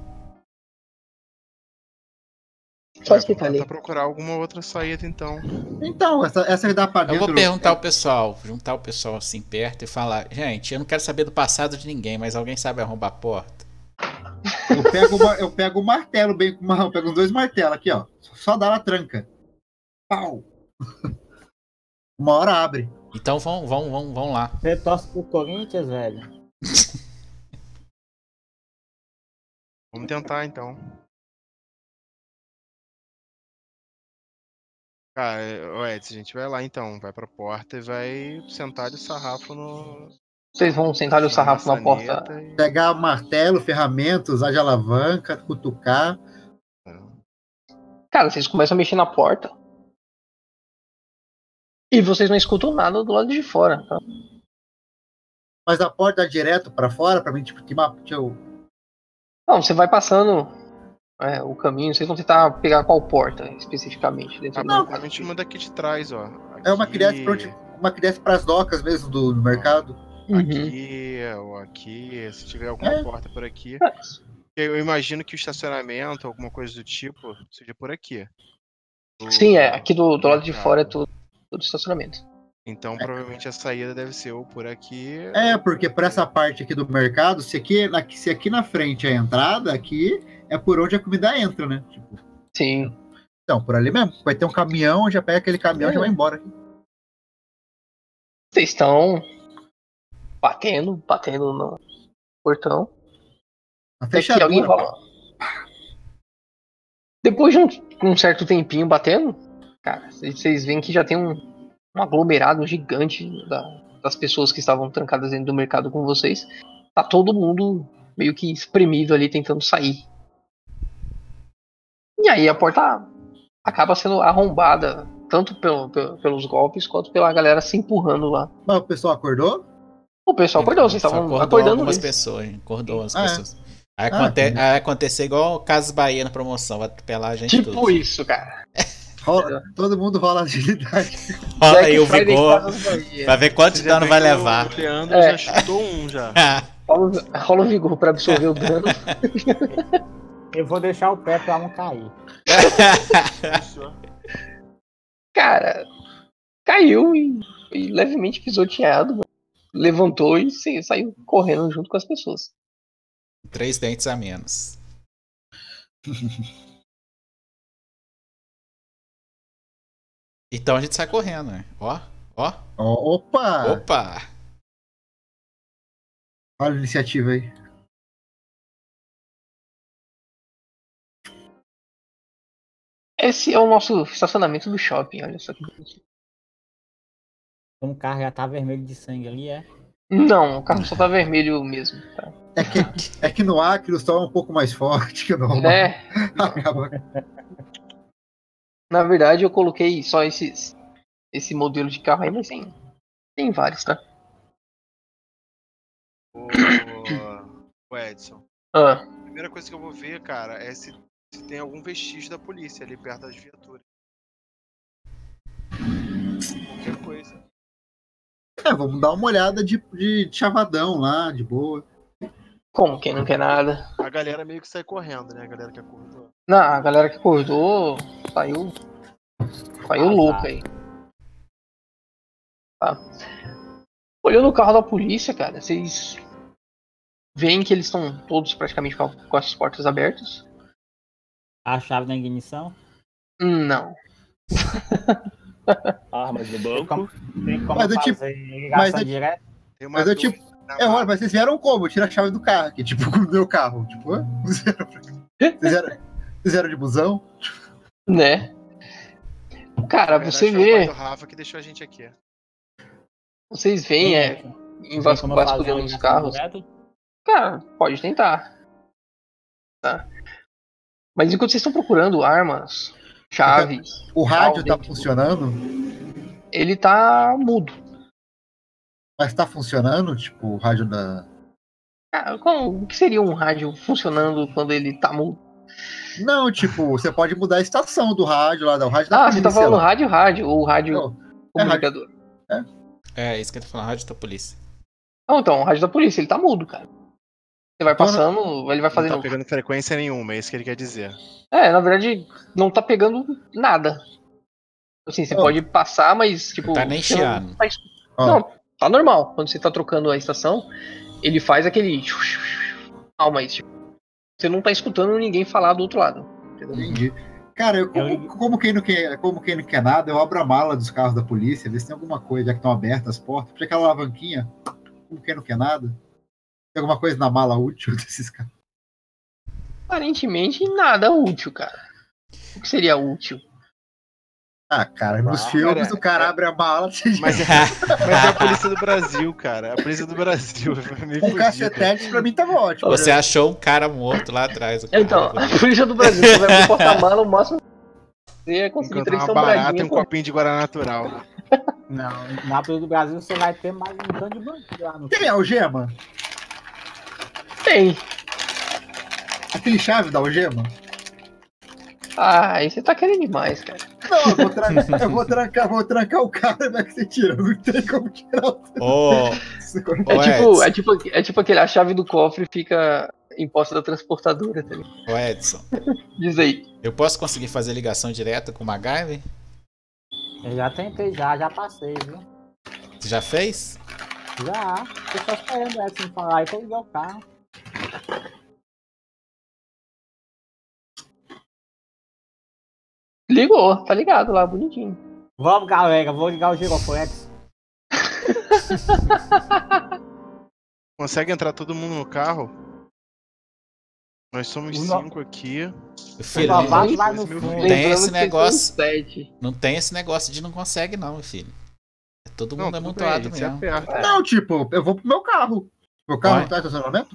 Só explicar ali. Tentar procurar alguma outra saída, então. Então, essa dá pra dentro... Eu vou perguntar ao pessoal, juntar o pessoal assim perto e falar: gente, eu não quero saber do passado de ninguém, mas alguém sabe arrombar a porta? Eu pego o martelo bem com marrão, pego os 2 martelos aqui, ó. Só dá na tranca. Pau! Uma hora abre. Então vão lá. Você torce pro Corinthians, velho? Vamos tentar, então. Cara, Edson, a gente vai lá então, vai pra porta e vai sentar de sarrafo no... Vocês vão sentar o sarrafo na porta. Pegar martelo, ferramentas, usar de alavanca, cutucar. Cara, vocês começam a mexer na porta. E vocês não escutam nada do lado de fora, tá? Mas a porta direto pra fora, pra mim, tipo, que mapa? Não, você vai passando o caminho, vocês vão tentar pegar qual porta especificamente dentro do mercado. A gente manda aqui de trás, ó. Aqui... É uma que desce pras docas mesmo do mercado. Aqui, se tiver alguma porta por aqui. Eu imagino que o estacionamento, alguma coisa do tipo, seja por aqui. Sim, aqui do lado de fora é tudo estacionamento. Então provavelmente a saída deve ser ou por aqui. Porque por essa parte aqui do mercado, se aqui na frente é a entrada, aqui é por onde a comida entra, né? Tipo, Sim. então, por ali mesmo. Vai ter um caminhão, já pega aquele caminhão e já vai embora. Vocês estão batendo no portão. A Até que alguém fechadura. rola. Depois de um certo tempinho batendo, cara, vocês veem que já tem um aglomerado gigante das pessoas que estavam trancadas dentro do mercado com vocês. Tá todo mundo meio que espremido ali tentando sair. E aí a porta acaba sendo arrombada, tanto pelos golpes quanto pela galera se empurrando lá. Mas o pessoal acordou? O pessoal acordou, vocês estavam acordou acordando algumas eles. pessoas, hein? Acordou as Ah, é? pessoas. Vai acontecer igual Casas Bahia na promoção, vai atropelar a gente Tipo tudo. isso, cara. Todo mundo rola agilidade. Rola aí o Black Friday vigor, Casas Bahia. pra ver quanto Você dano vai levar. O Leandro já chutou um já. Rola o vigor pra absorver o dano. Eu vou deixar o pé pra não cair. Cara, caiu e levemente pisoteado. Levantou e saiu correndo junto com as pessoas. 3 dentes a menos. Então a gente sai correndo, né? Ó. Opa! Opa! Olha a iniciativa aí. Esse é o nosso estacionamento do shopping, olha só que bonitinho. Um carro já tá vermelho de sangue ali, é? Não, o carro só tá vermelho mesmo, tá? É que no Acre o sol é um pouco mais forte que o normal. É, na verdade eu coloquei só esse modelo de carro aí, mas tem vários, tá? O Edson. Ah, A primeira coisa que eu vou ver, cara, é se tem algum vestígio da polícia ali perto das viaturas. Qualquer coisa. Vamos dar uma olhada de chavadão lá, de boa. como quem não quer nada? A galera meio que sai correndo, né? A galera que acordou. Não, a galera que acordou saiu louca aí. Tá. Olhando o carro da polícia, cara, vocês veem que eles estão todos praticamente com as portas abertas. A chave da ignição? Não. Armas no banco. Tem como Mas é tipo- fazer ligação direta? Tem uma Mas eu dúvida tipo. na Olha, mala. mas vocês vieram como? Tirar a chave do carro aqui, tipo, com o meu carro. Tipo, vocês vieram de busão? Né? Cara, Na verdade, você foi o pai vê. do Rafa que deixou a gente aqui. Vocês veem Tem como fazer vasculhando uma os ligação carros. direta? Cara, pode tentar. Tá. Mas enquanto vocês estão procurando armas, chaves, O rádio tá dentro- funcionando? ele tá mudo. Mas tá funcionando? Tipo, o rádio da. Cara, o que seria um rádio funcionando quando ele tá mudo? Não, tipo, você pode mudar a estação do rádio lá, o rádio da Ah, você tá polícia falando lá. rádio ou rádio Não, comunicador? É, isso que eu tô falando, rádio da polícia. Não, então, o rádio da polícia, ele tá mudo, cara. Você vai passando, ele vai Não fazendo. tá pegando frequência nenhuma, é isso que ele quer dizer. É, na verdade, não tá pegando nada. Assim, você Oh. pode passar, mas, tipo. Tá nem você não chiando. tá es- Ó. Não, tá normal. Quando você tá trocando a estação, ele faz aquele. Ah, mas, tipo, você não tá escutando ninguém falar do outro lado. Entendeu? Entendi. Cara, como quem não quer nada, eu abro a mala dos carros da polícia, ver se tem alguma coisa, já que estão abertas as portas, puxa aquela alavanquinha, como quem não quer nada. Tem alguma coisa na mala útil desses carros? Aparentemente, nada útil, cara. O que seria útil? Ah, cara, nos Ah, filmes cara, o cara abre a mala, você já... Mas é a polícia do Brasil, cara. A polícia do Brasil. É meio um fodida. cacetete pra mim tava ótimo. Você achou um cara morto lá atrás. o cara Então, a bonito. polícia do Brasil, você vai pro porta-mala, o máximo você é conseguir Enquanto 3 uma barata e sombradinhas. um copinho de Guaraná natural. Não, na polícia do Brasil você vai ter mais um tanto de bandido lá no Tem algema? Tem. Aquele chave da algema? Ah, aí você tá querendo demais, cara. Não, eu vou trancar o cara, como é que você tira? Não tem como tirar o Ô, É tipo aquele, a chave do cofre fica em posse da transportadora, tá ligado? ô Edson, Diz aí. eu posso conseguir fazer ligação direta com o MacGyver? Eu já tentei, já passei, viu? Você já fez? Já. Tô só esperando essa me falar aí pra eu ligar o carro. Ligou, tá ligado lá, bonitinho. Vamos, galera, vou ligar o giroflex. Consegue entrar todo mundo no carro? Nós somos 5 aqui. Filho, não tem esse negócio. Não tem esse negócio de não consegue, não, meu filho. Todo mundo é amontoado mesmo. Não, tipo, eu vou pro meu carro. Meu carro não tá em estacionamento?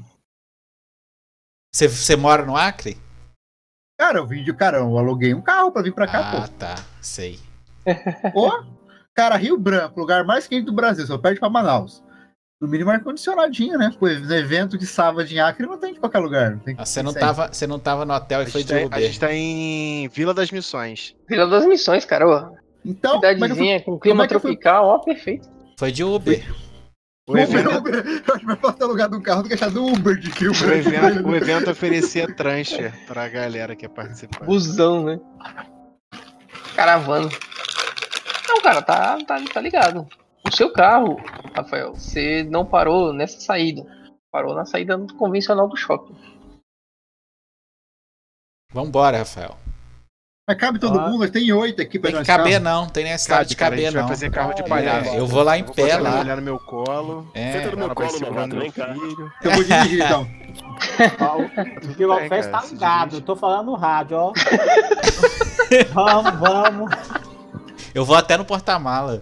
Você mora no Acre? Cara, eu aluguei um carro pra vir pra cá, pô. Ah, tá. Sei. Ô, cara, Rio Branco, lugar mais quente do Brasil, só perde pra Manaus. No mínimo ar-condicionadinho, né? Pô, no evento de sábado em Acre não tem em qualquer lugar. Você não tava no hotel e foi de Uber. A gente tá em Vila das Missões. Vila das Missões, cara. Então, cidadezinha com clima tropical, ó, perfeito. Foi de Uber. Uber. Eu acho mais fácil ter alugado um carro do que achar do Uber de Rio Branco. O evento oferecia transfer pra galera que ia participar. Busão, né? Caravana. Não, cara, tá ligado. O seu carro, Rafael, você não parou nessa saída. Parou na saída convencional do shopping. Vambora, Rafael. Mas cabe todo mundo, tem 8 aqui pra nós. Tem que caber não, tem necessidade de caber não. Vai fazer carro de palhaço. Eu vou lá em pé lá. Olhar no meu colo. Senta no meu colo, segurando meu filho. Eu vou dirigir então. O giroflex tá ligado, eu tô falando no rádio, ó. Vamos. Eu vou até no porta-mala.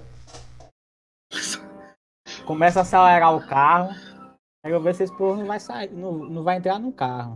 Começa a acelerar o carro. Aí eu ver se esse povo não vai sair, não vai entrar no carro.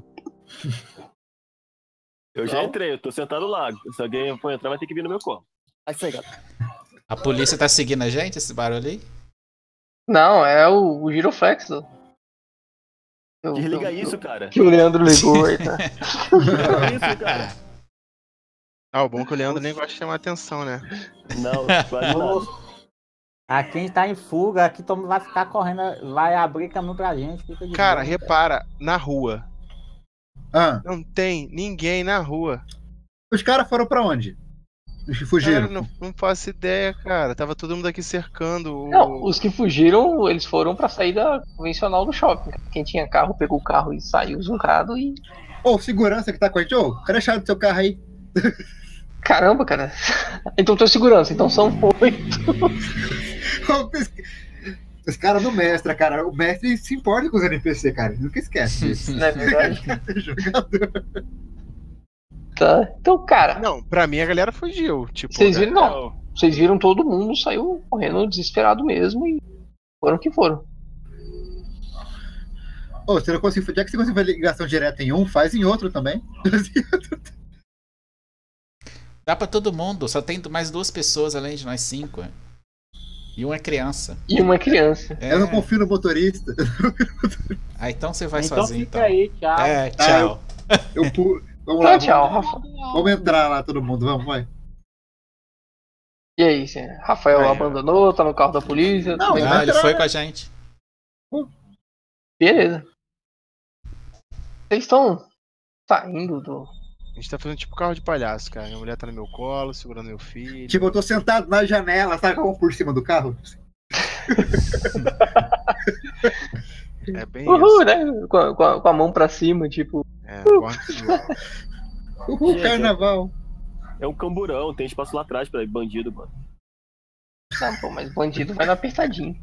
Eu já entrei, eu tô sentado lá. Se alguém for entrar, vai ter que vir no meu colo. Aí sai, gato. A polícia tá seguindo a gente, esse barulho aí? Não, é o giroflex. Desliga isso, cara. Que o Leandro ligou aí, tá? Desliga isso, cara. O bom é que o Leandro nem gosta de chamar atenção, né? Não, quase não. Aqui tá em fuga, aqui todo mundo vai ficar correndo, vai abrir caminho pra gente. Cara, repara, na rua. Não tem ninguém na rua. Os caras foram pra onde? Os que fugiram? Cara, não faço ideia, cara. Tava todo mundo aqui cercando. Não, os que fugiram, eles foram pra saída convencional do shopping. Quem tinha carro, pegou o carro e saiu zungado e... Segurança que tá com a gente. Cadê a chave do seu carro aí? Caramba, cara. Então tô segurança, então são 8. Os caras do mestre, cara. O mestre se importa com os NPC, cara. Nunca esquece disso. Não é verdade? Jogador. Tá. Então, cara. Não, pra mim a galera fugiu. Tipo, vocês viram, não. Vocês viram todo mundo saiu correndo desesperado mesmo e foram que foram. Você não conseguiu. Já que você conseguiu fazer ligação direta em um, faz em outro também. Dá pra todo mundo, só tem mais 2 pessoas além de nós 5. E uma é criança. Eu não confio no motorista. Então você vai então sozinho. Fica aí, tchau. Tchau. Eu pulo. Vamos lá. Tchau, Rafa. Vamos entrar lá, todo mundo. Vamos, vai. E aí, Rafael abandonou, tá no carro da polícia? Não, ele foi com a gente. Beleza. Vocês estão saindo do... A gente tá fazendo tipo carro de palhaço, cara. Minha mulher tá no meu colo, segurando meu filho. Tipo, eu tô sentado na janela, sabe como por cima do carro? É bem isso. Né? Com a mão pra cima, tipo... Carnaval. É um camburão, tem espaço lá atrás pra bandido, mano. Não, pô, mas bandido vai no apertadinho.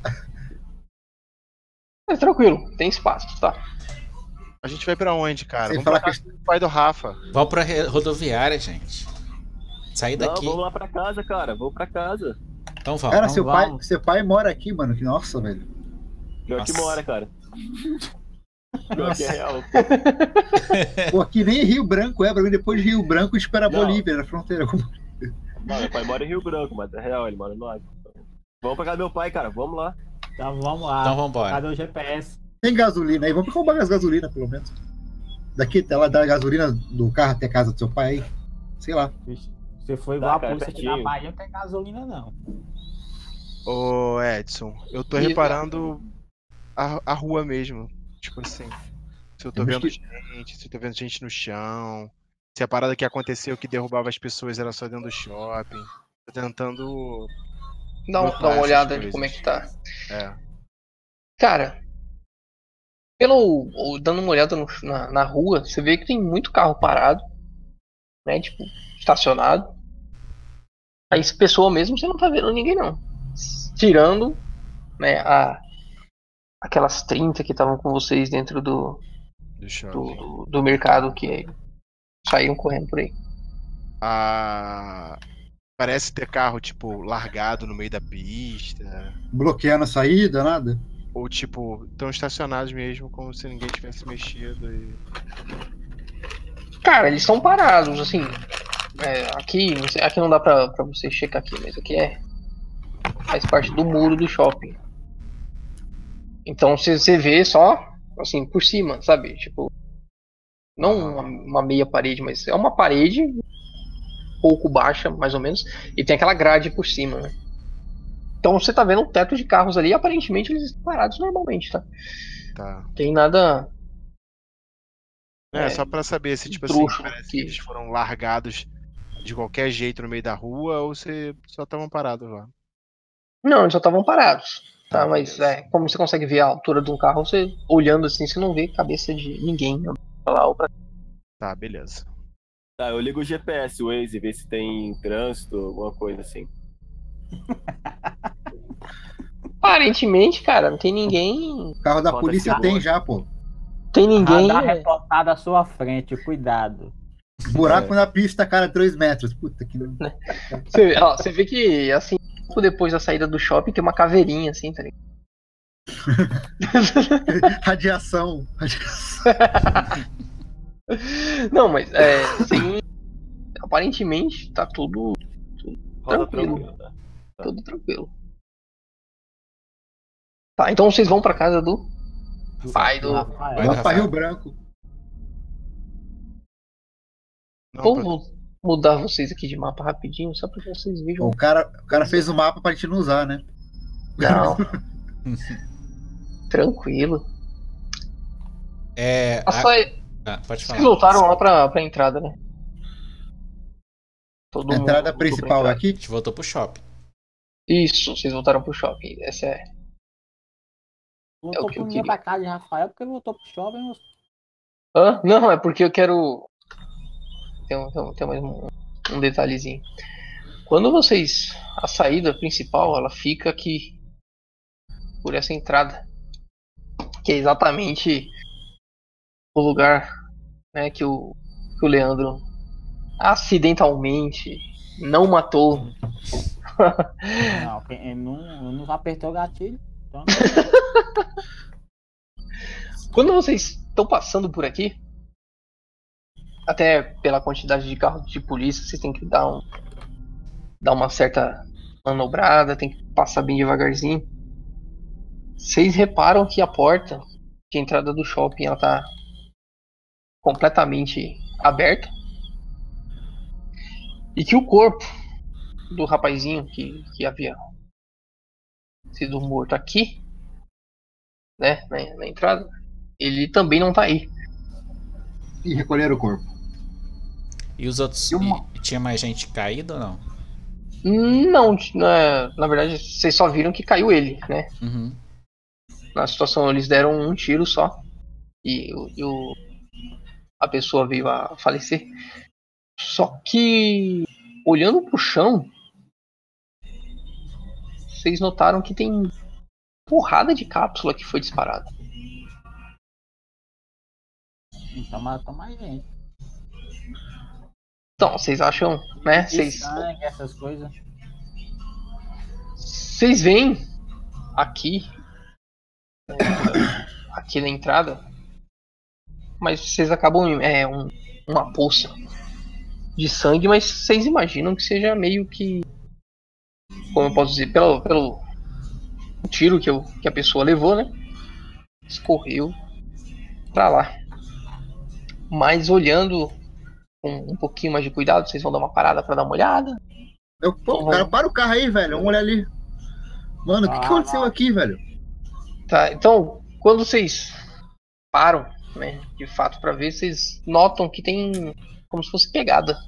Mas tranquilo, tem espaço, tá? A gente vai pra onde, cara? Sem Vamos pra casa do pai do Rafa. Vamos pra rodoviária, gente. Sair daqui. Não, vamos lá pra casa, cara. Vamos pra casa. Então vamos. Cara, seu pai mora aqui, mano. Que nossa, velho. Pior que mora, cara. Pior que é real. Pô, aqui nem Rio Branco pra mim depois de Rio Branco espera a Bolívia, na fronteira. Não, meu pai mora em Rio Branco, mas é real, ele mora no Acre. Vamos pra casa do meu pai, cara. Vamos lá. Então vamos lá. Então vamos embora. Cadê o GPS? Tem gasolina aí, vamos roubar as gasolinas, pelo menos. Daqui até lá, da gasolina do carro até a casa do seu pai aí. Sei lá. Você foi igual a polícia aqui na Bahia, não tem gasolina, não. Ô, Edson, eu tô reparando a rua mesmo. Tipo assim, se eu tô vendo gente, se eu tô vendo gente no chão, se a parada que aconteceu que derrubava as pessoas era só dentro do shopping. Tô tentando... Dá uma olhada de como é que tá. Cara, dando uma olhada na rua, você vê que tem muito carro parado, né? Tipo, estacionado. Aí, pessoa mesmo, você não tá vendo ninguém, não. Tirando, né, aquelas 30 que estavam com vocês dentro do mercado que saíam correndo por aí. Parece ter carro, tipo, largado no meio da pista. Bloqueando a saída, nada? Ou, tipo, estão estacionados mesmo, como se ninguém tivesse mexido e... Cara, eles estão parados, assim. Aqui não dá pra você checar aqui, mas aqui faz parte do muro do shopping. Então você vê só, assim, por cima, sabe? Tipo, não uma meia parede, mas é uma parede pouco baixa, mais ou menos, e tem aquela grade por cima, né? Então você tá vendo um teto de carros ali, e aparentemente eles estão parados normalmente, tá? Tem nada... só pra saber se, tipo assim, parece que eles foram largados de qualquer jeito no meio da rua, ou se só estavam parados lá. Não, eles só estavam parados, tá? Mas como você consegue ver a altura de um carro, você olhando assim, você não vê cabeça de ninguém pra lá ou pra cá. Tá, beleza. Tá, eu ligo o GPS, o Waze, ver se tem trânsito, alguma coisa assim. Aparentemente, cara, não tem ninguém. O carro da polícia tem já, pô. Tem ninguém. Radar reportado à sua frente, cuidado. Buraco na pista, cara, 3 metros. Puta que... Você vê que, assim, depois da saída do shopping, tem uma caveirinha, assim, tá ligado? Radiação. Não, mas, assim, aparentemente, tá tudo tranquilo. Tá. Tudo tranquilo. Tá, então vocês vão pra casa do pai do... Vai pra Rio Branco. Vou mudar vocês aqui de mapa rapidinho, só pra que vocês vejam. O cara fez o mapa pra gente não usar, né? Não. Tranquilo. Pode falar. Vocês voltaram lá pra entrada, né? A entrada principal aqui? A gente voltou pro shopping. Isso, vocês voltaram pro shopping. Essa é... Voltou pro minha da casa de Rafael, porque voltou pro shopping. Não, é porque eu quero... Tem mais um detalhezinho. Quando vocês... A saída principal, ela fica aqui por essa entrada, que é exatamente o lugar, né, que o Leandro acidentalmente não matou. Não apertou o gatilho. Então... Quando vocês estão passando por aqui, até pela quantidade de carros de polícia, vocês têm que dar uma certa manobrada, tem que passar bem devagarzinho. Vocês reparam que a porta de entrada do shopping ela tá completamente aberta e que o corpo do rapazinho que havia sido morto aqui, né, na entrada, ele também não tá aí. E recolheram o corpo. E os outros... Tinha mais gente caída ou não? Não, na verdade vocês só viram que caiu ele, né? Uhum. Na situação eles deram um tiro só e a pessoa veio a falecer. Só que olhando pro chão, vocês notaram que tem porrada de cápsula que foi disparada. Então matou mais gente. Então, vocês acham, né? Sangue, essas coisas. Vocês veem aqui na entrada, mas vocês acabam uma poça de sangue, mas vocês imaginam que seja meio que, como eu posso dizer, pelo tiro que a pessoa levou, né? Escorreu pra lá. Mas olhando com um pouquinho mais de cuidado, vocês vão dar uma parada pra dar uma olhada. Cara, para o carro aí, velho. Vamos olhar ali. Mano, o que aconteceu aqui, velho? Tá, então, quando vocês param, né, de fato, pra ver, vocês notam que tem como se fosse pegada.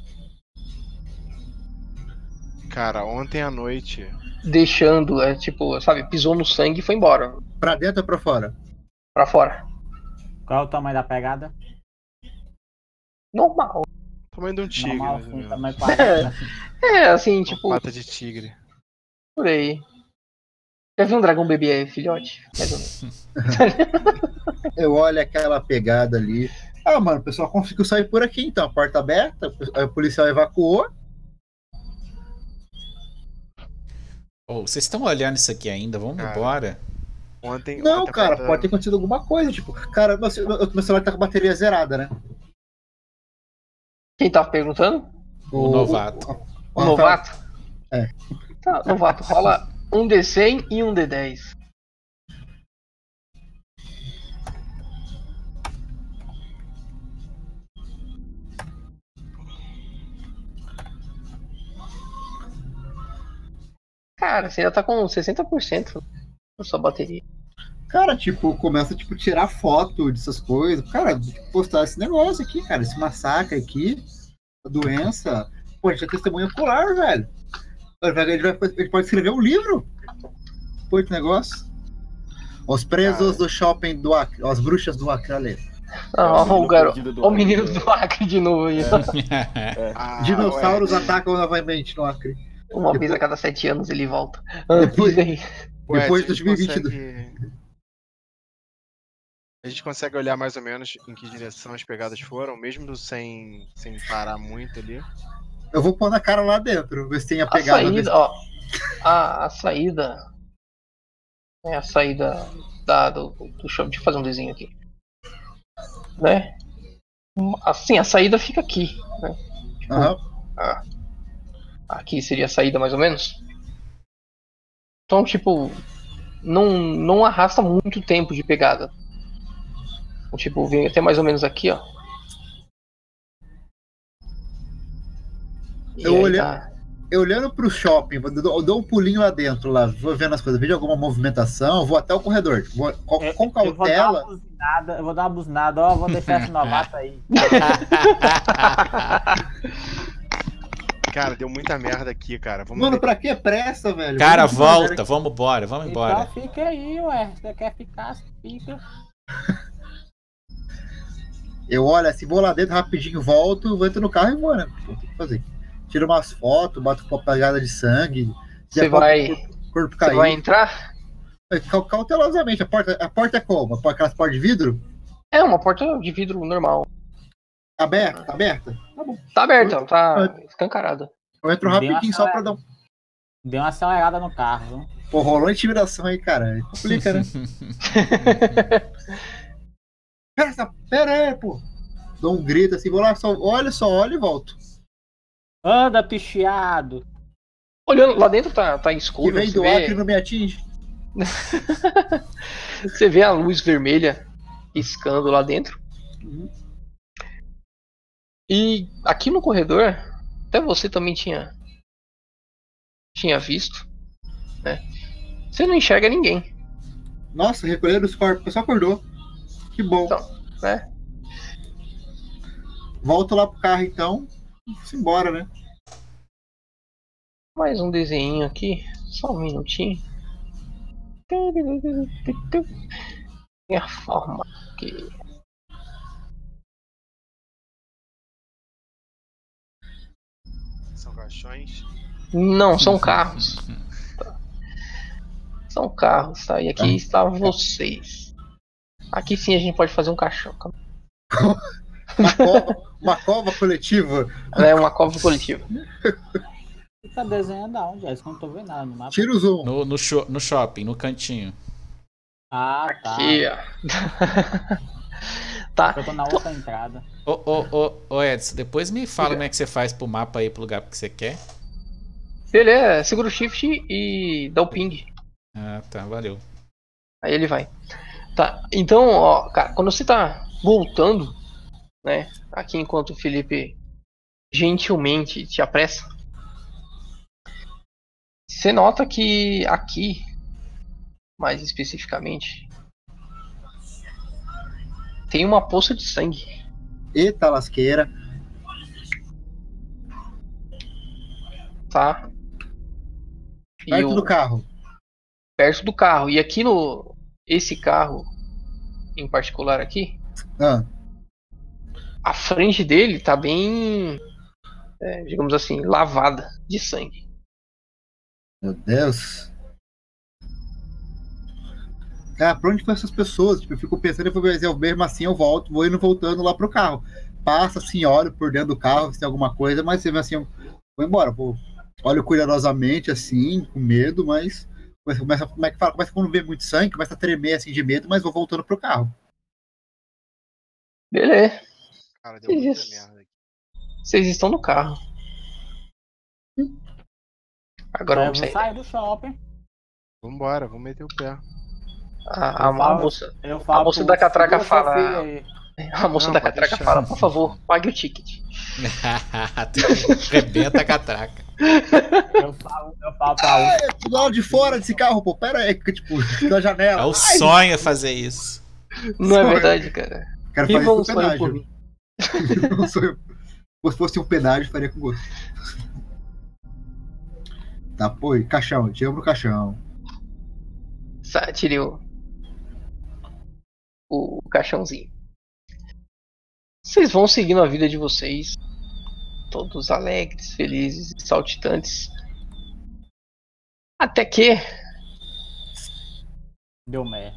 Cara, ontem à noite... Deixando, tipo, sabe, pisou no sangue e foi embora. Pra dentro ou pra fora? Pra fora. Qual é o tamanho da pegada? Normal. Tamanho de um tigre. Normal, mais ou assim, menos. tamanho assim, Uma tipo, pata de tigre. por aí. Já viu um dragão bebê filhote? Mais ou menos. Eu olho aquela pegada ali. Ah, mano, o pessoal conseguiu sair por aqui então. A porta aberta, o policial evacuou. Oh, vocês estão olhando isso aqui ainda? Vamos embora. Não, cara, pode ter acontecido alguma coisa. Tipo, cara, meu celular tá com a bateria zerada, né? Quem tava perguntando? O novato. O novato? É. Tá, novato, rola um D100 e um D10. Cara, você já tá com 60% na sua bateria. Cara, tipo, começa a tirar foto dessas coisas. Cara, postar esse negócio aqui, cara. Esse massacre aqui, a doença. Pô, a gente é testemunha ocular, velho. Ele pode escrever um livro. Pô, esse negócio. Os presos do shopping do Acre. As bruxas do Acre, ali. O garoto. O menino do Acre de novo aí. Dinossauros atacam novamente no Acre. Uma vez a cada 7 anos ele volta. Depois de 2022. A gente consegue olhar mais ou menos em que direção as pegadas foram, mesmo sem parar muito ali. Eu vou pôr na cara lá dentro, ver se tem a pegada. Saída, ó, a saída. É a saída do show. Deixa eu fazer um desenho aqui. Né? Assim, a saída fica aqui. Né? Tipo, aqui seria a saída mais ou menos. Então, tipo, não arrasta muito tempo de pegada. Tipo, vem até mais ou menos aqui, ó. Eu olhando pro shopping, eu dou um pulinho lá dentro, lá, vou vendo as coisas, vejo alguma movimentação, vou até o corredor. Com cautela. Eu vou dar uma buzinada, ó, vou deixar esse novato aí. Cara, deu muita merda aqui, cara. Mano, pra que pressa, velho? Cara, volta, vamos embora. Então fica aí, ué. Você quer ficar, fica. Eu olho assim, vou lá dentro rapidinho, volto, entro no carro e vou, né? O que fazer? Tiro umas fotos, bato com a pegada de sangue. Você vai. Corpo você vai entrar? Cautelosamente. A porta é como? Aquelas portas de vidro? É uma porta de vidro normal. Aberta? Tá bom. Tá aberta, tá escancarada. Eu entro rapidinho só pra dar um. Deu uma acelerada no carro, viu? Pô, rolou intimidação aí, cara. Complica, né? Pera aí, pô. Dou um grito assim, vou lá, só olho e volto. Anda, picheado. Olhando, lá dentro tá escuro. Que vem do Acre não me atinge. Você vê a luz vermelha piscando lá dentro. E aqui no corredor, até você também tinha visto, né? Você não enxerga ninguém. Nossa, recolheram os corpos, o pessoal acordou. Que bom. Então, né? Volto lá pro carro então. Vamos embora, né? Mais um desenho aqui, só um minutinho. Tem a forma aqui. São caixões? Não, são carros. São carros, tá? E aqui está vocês. Aqui sim a gente pode fazer um caixão. Uma cova coletiva. É uma cova coletiva. Você tá desenhando aonde? Eu não tô vendo nada no mapa. Tira o zoom. No shopping, no cantinho. Ah, tá. Aqui, ó. Tá. Eu tô na outra entrada. Ô Edson, depois me fala como é que você faz pro mapa aí, pro lugar que você quer. Beleza, segura o shift e dá o ping. Ah, tá, valeu. Aí ele vai. Tá, então, ó, cara, quando você tá voltando, né, aqui enquanto o Felipe gentilmente te apressa, você nota que aqui, mais especificamente, tem uma poça de sangue. Eita lasqueira. Tá? Perto do carro. Perto do carro. E aqui esse carro em particular aqui, a frente dele tá bem, digamos assim, lavada de sangue. Meu Deus. Cara, pra onde foram essas pessoas? Tipo, eu fico pensando, mesmo assim eu volto, vou indo voltando lá pro carro. Passa assim, olho por dentro do carro se tem alguma coisa, mas assim, eu vou embora, pô. Olho cuidadosamente, assim, com medo, mas começa quando vê muito sangue, começa a tremer assim de medo, mas vou voltando pro carro. Beleza. Cara, deu muita merda aqui. Vocês estão no carro. Agora vamos sair do shopping. Vambora, vamos meter o pé. A moça da catraca fala. A moça da catraca fala, por favor, pague o ticket. Rebenta a catraca. Eu falo pra do lado de fora desse carro, pô, pera aí, tipo, na janela. É o sonho fazer isso. Não é verdade, cara. Quero fazer isso com pedágio. Se fosse um pedágio, faria com gosto. Tá, pô, e caixão, te amo no caixão. Tirei o caixãozinho. Vocês vão seguindo a vida de vocês, todos alegres, felizes, saltitantes, até que deu merda.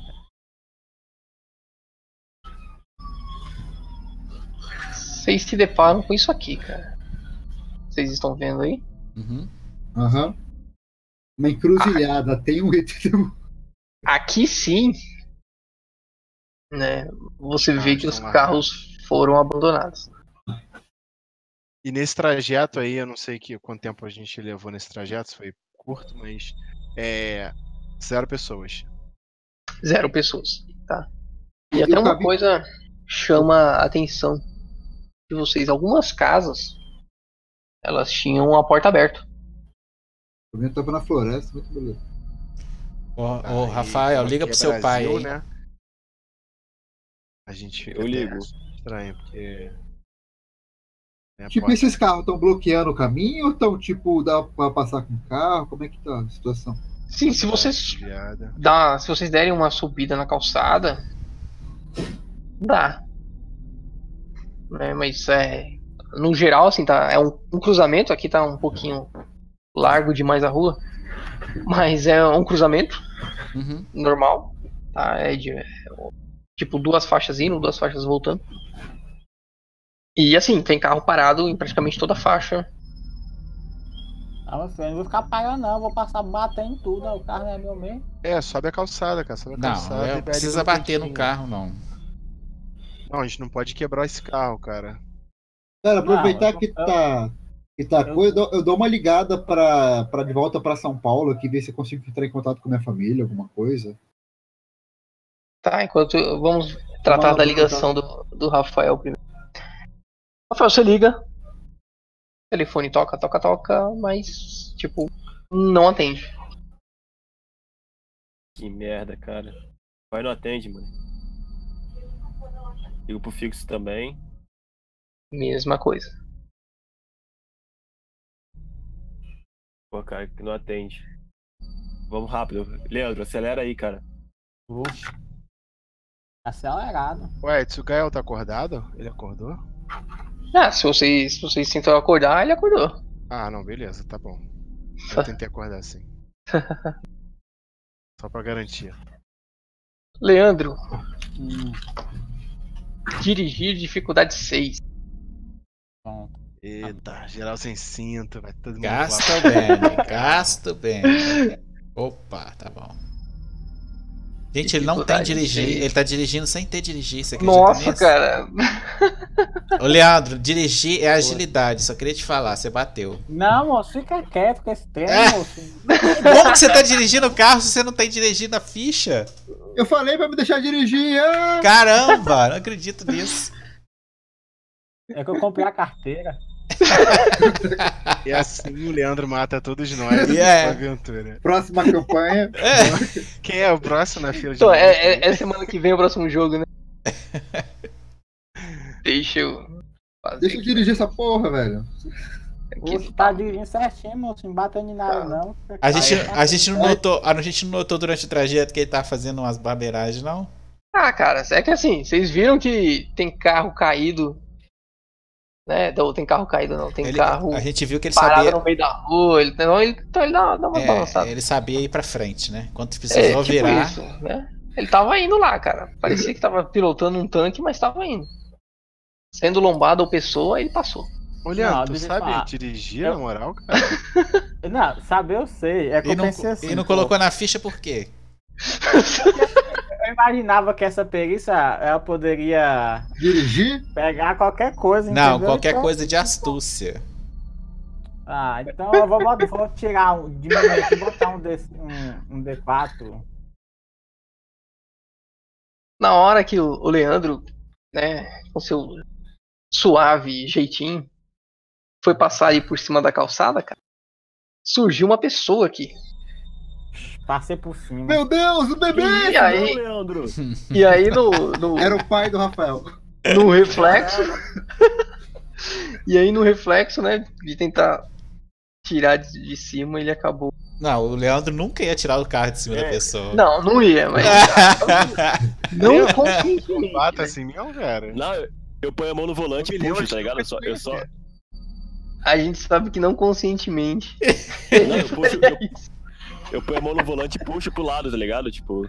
Vocês se deparam com isso aqui, cara. Vocês estão vendo aí? Aham. Uma encruzilhada, tem um ET. Aqui sim, né? Você vê que os carros foram abandonados. E nesse trajeto aí, eu não sei quanto tempo a gente levou nesse trajeto, foi curto, mas 0 pessoas. 0 pessoas, tá? E até uma coisa chama a atenção de vocês. Algumas casas, elas tinham a porta aberta. Eu tava na floresta, muito beleza. Ô, Rafael, liga pro seu pai aí. Né? A gente fica ligo. Estranho, porque... Tipo, esses carros estão bloqueando o caminho ou estão, tipo, dá pra passar com o carro? Como é que tá a situação? Sim, se vocês derem uma subida na calçada, dá. Né, mas no geral, assim, tá, é um cruzamento, aqui tá um pouquinho largo demais a rua, mas é um cruzamento normal, tá? Tipo 2 faixas indo, 2 faixas voltando. E assim, tem carro parado em praticamente toda a faixa. Não, eu não vou ficar parando não, vou passar batendo em tudo, o carro não é meu mesmo. Sobe a calçada, cara, sobe a calçada. Não precisa bater no carro, não. Não, a gente não pode quebrar esse carro, cara. Cara, aproveitar que tá coisa, eu dou uma ligada pra de volta pra São Paulo aqui, ver se eu consigo entrar em contato com minha família, alguma coisa. Tá, enquanto vamos tratar da ligação do Rafael primeiro. Rafael, você liga. O telefone toca, mas, tipo, não atende. Que merda, cara. Vai, não atende, mano. Ligo pro fixo também. Mesma coisa. Pô, cara, que não atende. Vamos rápido. Leandro, acelera aí, cara. Acelerado. Ué, o Gael tá acordado? Ele acordou? Se vocês tentam acordar, ele acordou. Ah, não, beleza, tá bom. Eu tentei acordar sim. Só pra garantir. Leandro. Dirigir dificuldade 6. Eita, geral sem cinto, vai todo mundo. Gasto bem. Opa, tá bom. Gente, ele não tem dirigir, ele tá dirigindo sem ter dirigir, você acredita Nossa, nisso? cara. Ô, Leandro, dirigir é agilidade, só queria te falar, você bateu. Não, moço, fica quieto com esse tema, moço. Como que você tá dirigindo o carro se você não tem dirigindo a ficha? Eu falei pra me deixar dirigir. Caramba, não acredito nisso. É que eu comprei a carteira. E assim o Leandro mata todos nós na aventura. Próxima campanha. Quem é o próximo na fila de então, é semana que vem o próximo jogo, né? Deixa eu dirigir essa porra, velho. Você tá dirigindo certinho, moço, não batendo em nada, não. A gente não notou durante o trajeto que ele tá fazendo umas barbeiragens, não? Cara, é que assim, vocês viram que tem carro caído né? Tem carro caído, não. Tem carro. A gente viu que ele parado sabia. no meio da rua. Ele dá uma balançada. Ele sabia ir pra frente, né? Quando precisou tipo virar. Isso, né? Ele tava indo lá, cara. Parecia que tava pilotando um tanque, mas tava indo. Sendo lombado ou pessoa, ele passou. Olha, tu sabe dirigir, na moral, cara? Não, saber eu sei. É que eu pensei assim. E não colocou na ficha por quê? Eu imaginava que essa perícia ela poderia dirigir, pegar qualquer coisa. Não, entendeu? qualquer então, coisa de astúcia. Ah, então eu vou tirar diminuir aqui, botar um D4. Na hora que o Leandro, né, com seu suave jeitinho, foi passar aí por cima da calçada, cara, surgiu uma pessoa aqui. Passei por cima. Meu Deus, o bebê! E aí, Leandro? E aí no Era o pai do Rafael. No reflexo. E aí no reflexo, né, de tentar tirar de cima, ele acabou. Não, o Leandro nunca ia tirar o carro de cima da pessoa. Não ia, mas não conscientemente. Bata assim mesmo, cara. Não, eu ponho a mão no volante e puxo, tá ligado? Eu só... A gente sabe que não conscientemente. Não, eu ponho a mão no volante e puxo pro lado, tá ligado? Tipo...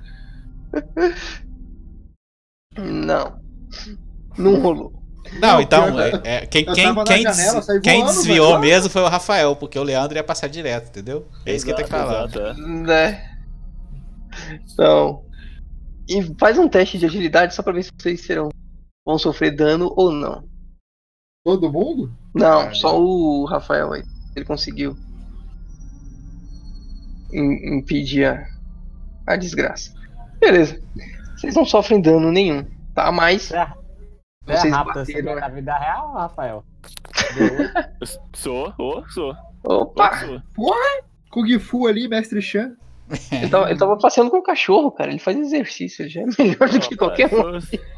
Não rolou. Não, então, quem desviou mesmo foi o Rafael, porque o Leandro ia passar direto, entendeu? É isso que eu tenho que falar. Né? Então, e faz um teste de agilidade só pra ver se vocês vão sofrer dano ou não. Todo mundo? Não, só o Rafael aí. Ele conseguiu impedir a desgraça. Beleza. Vocês não sofrem dano nenhum, tá? Mas... Vocês bateram na vida real, Rafael? Sou. Opa! Porra! Kung Fu ali, mestre Chan. Ele tava passeando com o cachorro, cara. Ele faz exercício, ele já é melhor do que qualquer um.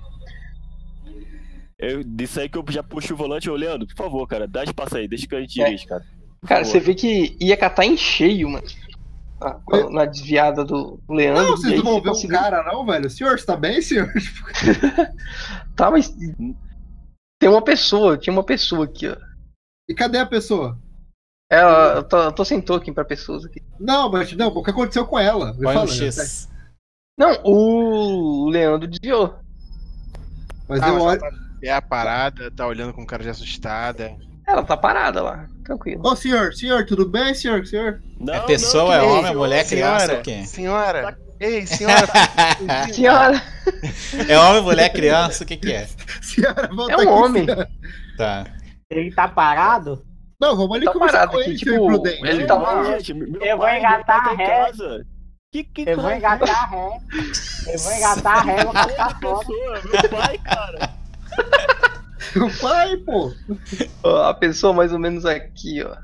Eu disse aí que eu já puxo o volante. Ô, Leandro, por favor, cara, dá espaço aí, deixa que a gente dirige, cara. Cara, você vê que ia catar em cheio, mano. Na desviada do Leandro. Não, vocês não vão ver um cara não, velho. O senhor está bem, senhor? Tá, mas tinha uma pessoa aqui, ó. E cadê a pessoa? Eu tô sem token pra pessoas aqui. Não, mas o que aconteceu com ela? Não, o Leandro desviou. Mas eu olho... É a parada, tá olhando com cara de assustada. Ela tá parada lá, tranquilo. Ô, senhor, tudo bem, senhor? Não, é pessoa, é homem, é mulher, criança, o quê? Senhora! Ei, senhora! Senhora! É homem, mulher, criança, o que é? Senhora, volta é um aqui, homem. Senhora. Tá. Ele tá parado? Não, vamos ali conversar com ele, tipo, prudente. ele tá lá. Eu vou engatar a ré. Eu vou engatar a ré. E vou passar foto. Meu pai, cara. Meu pai, pô. A pessoa mais ou menos aqui, ó.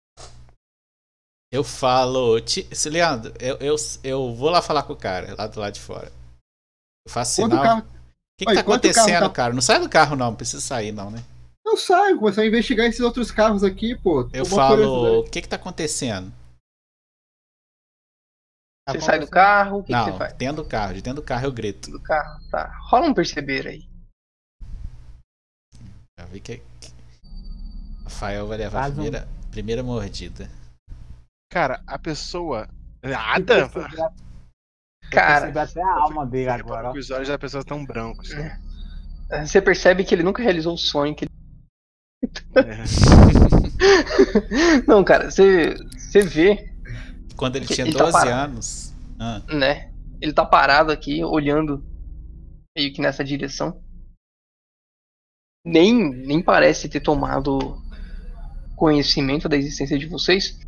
Eu falo, Leandro, eu vou lá falar com o cara, lá do lado de fora. Eu faço sinal. O que tá acontecendo, cara? Não sai do carro, não precisa sair, não, né? Eu saio, começar a investigar esses outros carros aqui, pô. Eu falo, o que tá acontecendo? Você sai do carro, o que você faz? Dentro do carro, de dentro do carro eu grito. Do carro, tá. Rola um perceber aí. Já vi que Rafael vai levar a primeira mordida. Cara, a pessoa... Nada! Cara... até a alma dele agora. Os olhos da pessoa estão brancos. Você percebe que ele nunca realizou o sonho que ele... Não, cara, você vê... Quando ele tinha 12 anos... Né? Ele tá parado aqui, olhando meio que nessa direção. Nem parece ter tomado conhecimento da existência de vocês.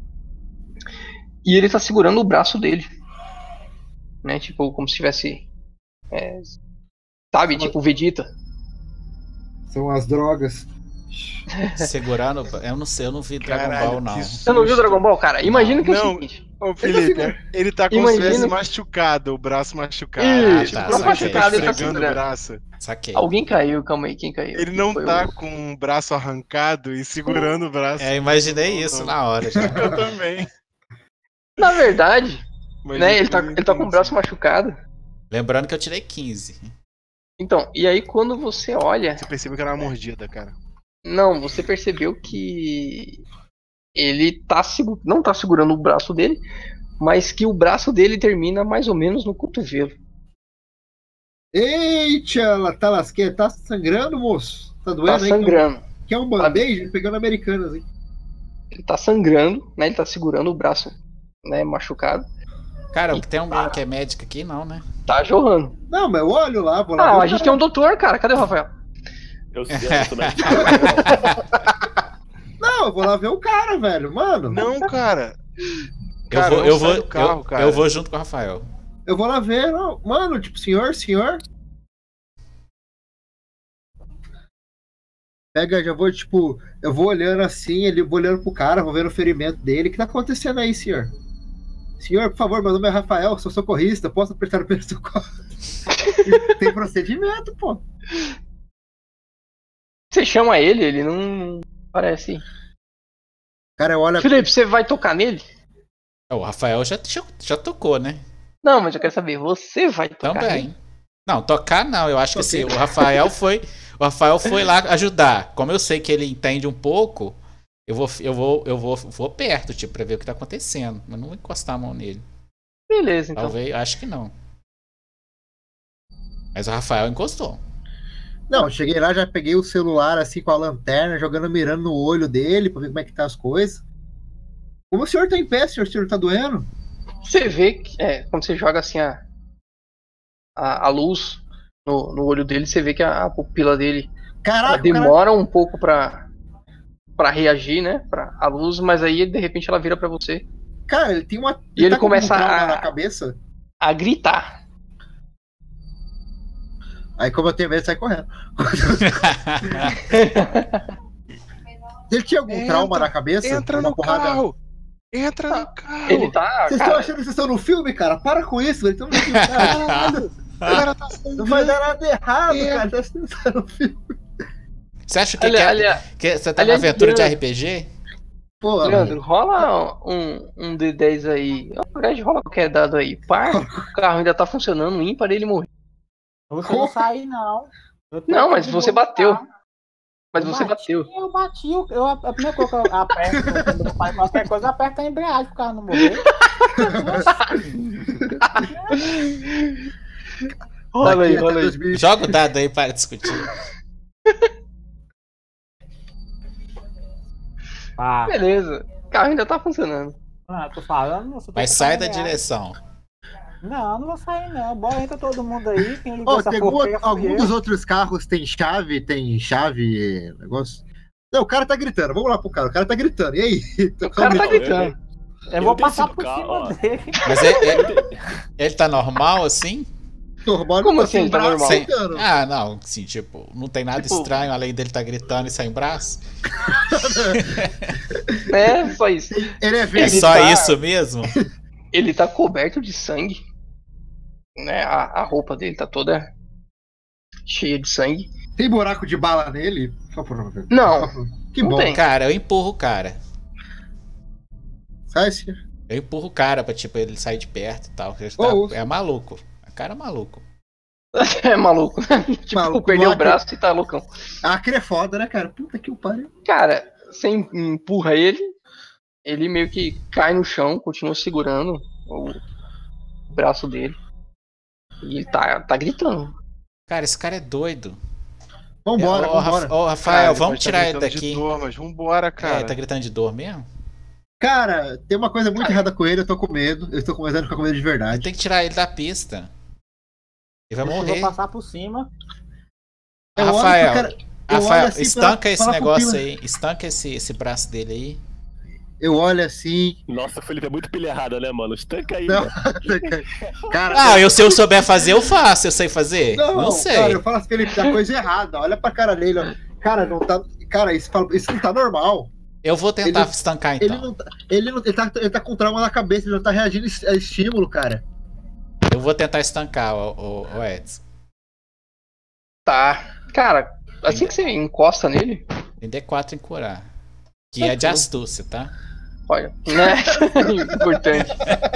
E ele tá segurando o braço dele. Né? Tipo, como se tivesse... sabe? Tipo Vegeta. São as drogas. Segurando... Eu não sei, eu não vi Dragon Ball, não. Você não viu Dragon Ball, cara? Imagina que é o seguinte... Ô, Felipe, ele tá com o machucado, o braço machucado. O braço machucado, ele tá segurando o braço. Saquei. Alguém caiu, calma aí, quem caiu? Ele não tá com o braço arrancado e segurando o braço. Imaginei isso na hora já. Eu também. Na verdade, né, ele tá com o braço machucado. Lembrando que eu tirei 15. Então, e aí quando você olha... Você percebe que era uma mordida, cara. Não, você percebeu que ele não tá segurando o braço dele, mas que o braço dele termina mais ou menos no cotovelo. Eita, ela tá lasqueira, tá sangrando, moço? Tá doendo Tá aí? sangrando. Que é um band-aid pegando Americanas, hein? Ele tá sangrando, né? Ele tá segurando o braço, né, machucado. Cara, tem alguém que é médico aqui? Não, né? Tá jorrando. Não, mas eu olho lá, vou lá. Ah, a gente tem um doutor, cara. Cadê o Rafael? Eu sei, eu Não, eu vou lá ver o cara, velho. Mano. Não, cara. Eu vou junto com o Rafael. Eu vou lá ver, não. Mano, tipo, senhor. Pega, já vou, tipo, eu vou olhando assim, vou olhando pro cara, vou vendo o ferimento dele. O que tá acontecendo aí, senhor? Senhor, por favor, meu nome é Rafael, sou socorrista, posso apertar o primeiro socorro? Tem procedimento, pô. Você chama ele não parece. Cara, olha. Felipe, você vai tocar nele? O Rafael já tocou, né? Não, mas eu quero saber, você vai tocar também nele? Não, tocar não. Eu acho que assim, o Rafael foi lá ajudar. Como eu sei que ele entende um pouco, eu vou perto, tipo, pra ver o que tá acontecendo. Mas não vou encostar a mão nele. Beleza, então. Talvez, acho que não. Mas o Rafael encostou. Não, eu cheguei lá, já peguei o celular assim com a lanterna, mirando no olho dele pra ver como é que tá as coisas. Como o senhor tá em pé, senhor? O senhor tá doendo? Você vê que, quando você joga assim a luz no olho dele, você vê que a pupila dele demora um pouco pra reagir, né? A luz, mas aí de repente ela vira pra você. Cara, ele tem uma. E ele começa na cabeça a gritar. Aí, como eu tenho medo, sai correndo. Ele tinha algum trauma na cabeça? Entra no carro! Entra no carro! Ele tá. Vocês estão achando que vocês estão no filme, cara? Para com isso, eles estão no filme, cara. Cara, tá sangrando. Não vai dar nada errado, cara. Vocês estão no filme. Você acha que você tá na aventura de RPG? Pô, Leandro, rola um D10 aí. Ao invés de rolar qualquer dado aí. Par, o carro ainda tá funcionando, ímpar, ele morreu. Você não sai, não. Não, mas você bateu. Mas você bateu. Eu bati. A primeira coisa que eu aperto, quando eu faço qualquer coisa, eu aperto a embreagem pro carro não morrer. Rola aí. Joga o dado aí para discutir. Beleza. O carro ainda tá funcionando. Ah, tô falando. Mas sai da direção. Não vou sair não. Bora, entra todo mundo aí. Quem ligou essa algum dos outros carros tem chave, negócio? Não, o cara tá gritando. Vamos lá pro cara. O cara tá gritando. E aí? O cara tá gritando. Eu vou passar por cima dele. Mas ele tá normal assim? Normal. Como assim? Ele tá normal? Ah, não. Assim, tipo, não tem nada estranho além dele tá gritando e sem braço? É, só isso. É só isso mesmo? Ele tá coberto de sangue. Né? A roupa dele tá toda cheia de sangue. Tem buraco de bala nele? Não. Que bom. Tem. Cara, eu empurro o cara. Sai, senhor. Eu empurro o cara pra, tipo, ele sair de perto e tal. É maluco. O cara é maluco. É maluco. Tipo, maluco, perdeu o braço e tá loucão. Acre é foda, né, cara? Puta que o pariu. Cara, você empurra ele. Ele meio que cai no chão, continua segurando o braço dele. E ele tá gritando. Cara, esse cara é doido. Vambora. Rafael, cara, vamos tirar ele daqui. De dor, mas vambora, cara. Tá gritando de dor mesmo? Cara, tem uma coisa muito errada com ele, eu tô com medo. Eu tô começando a ficar com medo de verdade. Tem que tirar ele da pista. Ele vai morrer. Eu vou passar por cima. Rafael, assim, estanca esse negócio aí. Estanca esse braço dele aí. Eu olho assim. Nossa, o Felipe é muito pilha errada, né, mano? Estanca aí. Não. Cara, se eu souber fazer, eu faço. Eu sei fazer? Não sei. Cara, eu falo assim, Felipe, tá coisa errada. Olha pra cara dele. Cara, não tá. Cara, isso não tá normal. Eu vou tentar estancar então. Ele tá com trauma na cabeça, ele não tá reagindo a estímulo, cara. Eu vou tentar estancar o Edson. Tá. Cara, assim que você encosta nele. Tem D4 em curar. Que é de astúcia, tá? Olha, né? Importante.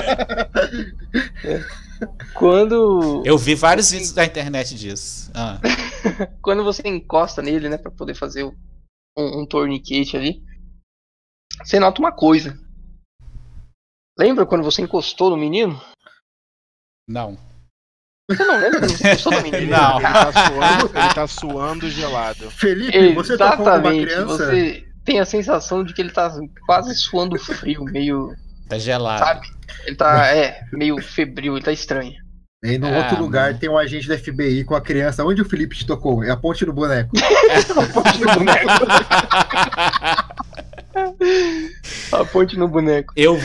Quando. Eu vi vários vídeos da internet disso. Quando você encosta nele, né, pra poder fazer um torniquete ali. Você nota uma coisa. Lembra quando você encostou no menino? Não. Você não lembra quando você encostou no menino? Não. Ele tá suando gelado. Felipe, você tocou com uma criança? Você tem a sensação de que ele tá quase suando frio, meio... Tá gelado. Sabe? Ele tá, meio febril, ele tá estranho. E no outro lugar tem um agente da FBI com a criança. Onde o Felipe te tocou? É a ponte do boneco. A ponte no boneco. A ponte no boneco. Eu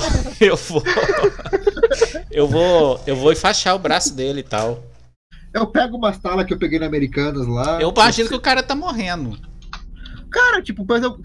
vou enfaixar o braço dele e tal. Eu pego umas talas que eu peguei na Americanas lá. Eu imagino que o cara tá morrendo. Cara, tipo,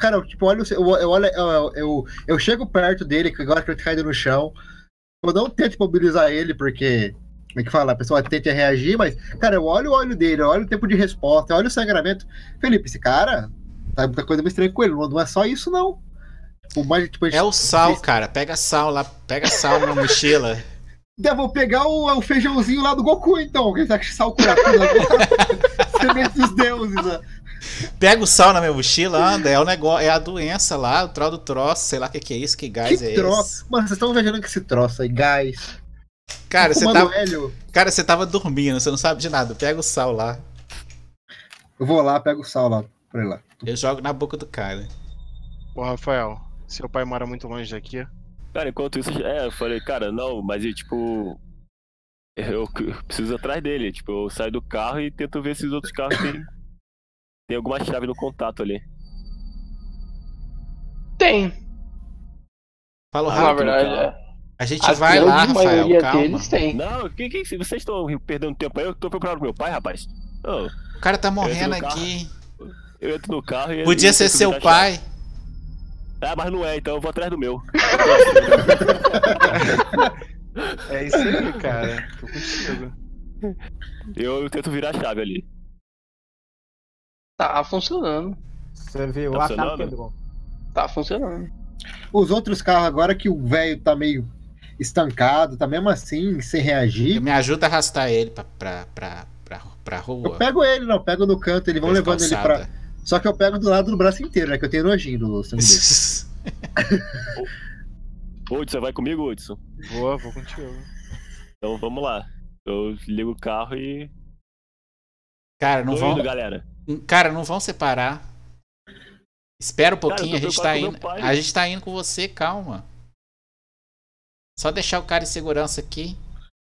eu chego perto dele, que agora que ele tá caído no chão. Eu não tento mobilizar ele, porque, como é que fala? A pessoa tenta reagir, mas, cara, eu olho o olho dele, eu olho o tempo de resposta, eu olho o sangramento. Felipe, esse cara, tá muita coisa meio estranha com ele, não é só isso, não. Tipo, é o sal, cara. Pega sal lá, pega sal na mochila. Eu vou pegar o feijãozinho lá do Goku, então. Que sal cura tudo. Semente dos deuses, né? Pega o sal na minha mochila, anda. É o negócio, é a doença lá, o troço do troço, sei lá o que é isso, que gás é esse. Mano, vocês estão viajando com esse troço aí, gás. Cara, você tava dormindo, você não sabe de nada. Pega o sal lá. Eu vou lá, pego o sal lá, pra ele lá. Eu jogo na boca do cara. Ô, Rafael, seu pai mora muito longe daqui? Cara, enquanto isso, eu falei, cara, não, mas eu preciso ir atrás dele. Tipo, eu saio do carro e tento ver se os outros carros tem alguma chave no contato ali. Tem. Fala rápido. Na verdade, A gente vai lá, Rafael, calma. Deles tem. Não, vocês estão perdendo tempo aí? Eu tô preparado com meu pai, rapaz. Oh, o cara tá morrendo aqui. Eu entro no carro e... Podia ser seu pai. Ah, mas não é, então eu vou atrás do meu. É isso aí, cara. Tô contigo. Eu tento virar a chave ali. Tá funcionando. Você viu? A chave quebrou. Tá funcionando. Os outros carros, agora que o velho tá meio estancado, tá mesmo assim, sem reagir. Me ajuda a arrastar ele pra rua. Eu pego ele, não, pego no canto, eles vão levando ele pra. Só que eu pego do lado do braço inteiro, né? Que eu tenho nojinho do sangue dele. Hudson, vai comigo, Hudson? Vou contigo. Então vamos lá. Eu ligo o carro e... Cara, não vão... galera. Cara, não vão separar. Espera um pouquinho, cara, a gente tá indo com você, calma. Só deixar o cara em segurança aqui.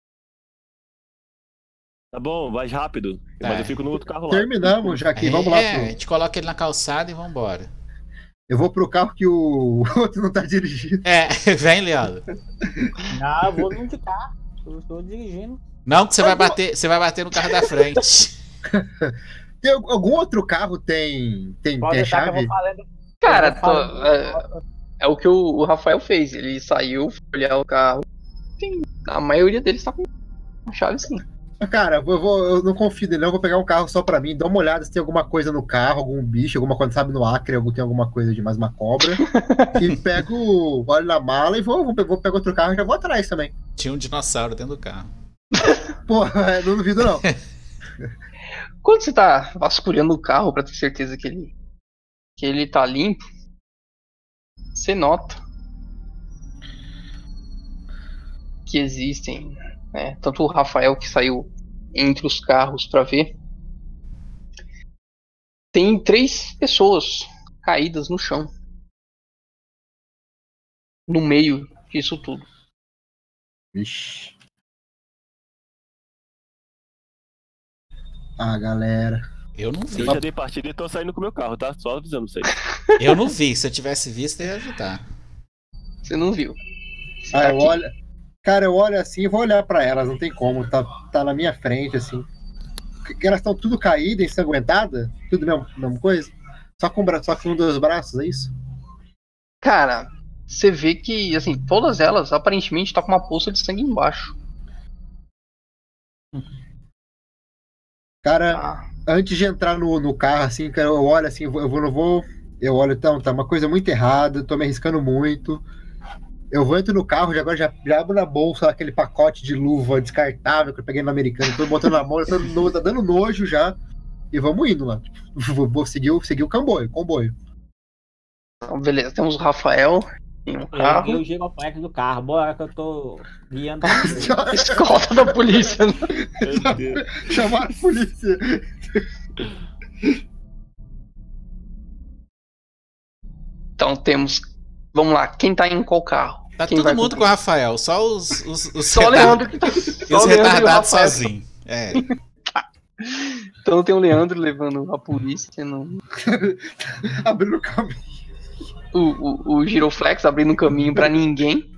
Tá bom, vai rápido. Mas eu fico no outro carro lá. Terminamos já aqui, vamos lá. A gente coloca ele na calçada e vambora. Eu vou pro carro que o outro não tá dirigindo. Vem, Leandro. Não, eu vou de carro. Eu tô dirigindo. Não, que você vai bater no carro da frente. Tem algum outro carro tem chave? Cara, é o que o Rafael fez. Ele saiu, foi olhar o carro. Sim, a maioria deles tá com chave, sim. Cara, eu não confio nele, não. Eu vou pegar um carro só pra mim, dar uma olhada se tem alguma coisa no carro, algum bicho, alguma coisa, sabe, no Acre, tem alguma coisa de mais uma cobra. E olho na mala e vou pegar outro carro e já vou atrás também. Tinha um dinossauro dentro do carro. Porra, não duvido não. Quando você tá vasculhando o carro pra ter certeza que ele tá limpo, você nota que existem, né, tanto o Rafael que saiu entre os carros pra ver, tem 3 pessoas caídas no chão no meio disso tudo. Vixe. Ah, galera. Eu não vi. Eu já dei partida e tô saindo com o meu carro, tá? Só avisando vocês. Eu não vi. Se eu tivesse visto, eu ia ajudar. Você não viu. Eu olho assim e vou olhar pra elas, não tem como. Tá na minha frente, assim. Elas estão tudo caídas, ensanguentadas? Tudo mesma coisa? Só com um dos braços, é isso? Cara, você vê que, assim, todas elas aparentemente tá com uma poça de sangue embaixo. Cara, antes de entrar no carro, assim, cara, eu olho assim, eu olho, então, tá uma coisa muito errada, tô me arriscando muito. Eu entro no carro, já abro na bolsa aquele pacote de luva descartável que eu peguei no americano, tô botando na mão, tá dando nojo já. e vamos indo lá. Vou seguir o comboio. Então, beleza, temos o Rafael em um carro. Eu giro o giroflex do carro, bora que eu tô guiando. Escolta da polícia. Né? Chamar a polícia. Então temos. Vamos lá, quem tá em qual carro? Tá quem todo mundo com o Rafael, só os só o Leandro que tá. E os retardados sozinhos. É. Então tem o Leandro levando a polícia no. Abrindo o caminho. O Giroflex abrindo um caminho pra ninguém.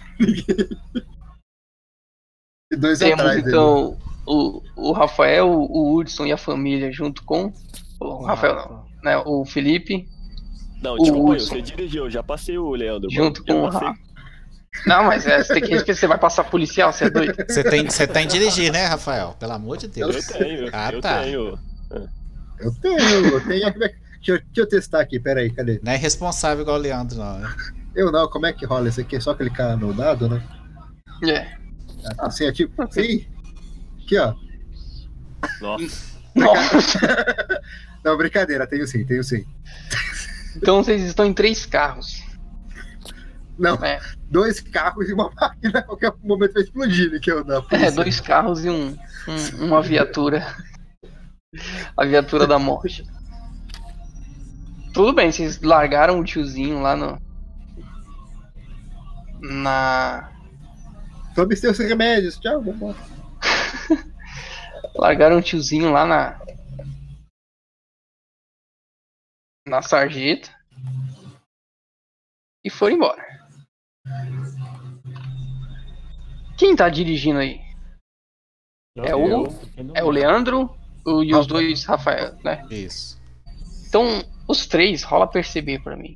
E dois Temos atrás então o Rafael, o Hudson e a família junto com. O Rafael não, né? O Felipe. Não, desculpa, você dirigiu, já passei o Leandro. Junto com o Rafa. Não, mas você tem que respeitar, você vai passar policial, você é doido? Você tem que dirigir, né, Rafael? Pelo amor de Deus. Eu tenho, eu tenho. Eu tenho. Deixa eu testar aqui, peraí, cadê? Não é responsável igual o Leandro, não, né? Eu não, como é que rola isso aqui? É só clicar no dado, né? É. Assim, é tipo. Sim. Aqui, ó. Nossa. Não, brincadeira, tenho sim. Então vocês estão em 3 carros. Não, 2 carros e uma máquina a qualquer momento vai explodir, que eu da polícia. 2 carros e uma viatura. A viatura da morte. Tudo bem, vocês largaram o tiozinho lá Tome seus remédios, tchau, vambora. Largaram o tiozinho lá na sarjeta e foram embora. Quem tá dirigindo aí? É o Leandro e os 2 Rafael, né? Isso. Então, os 3, rola perceber pra mim.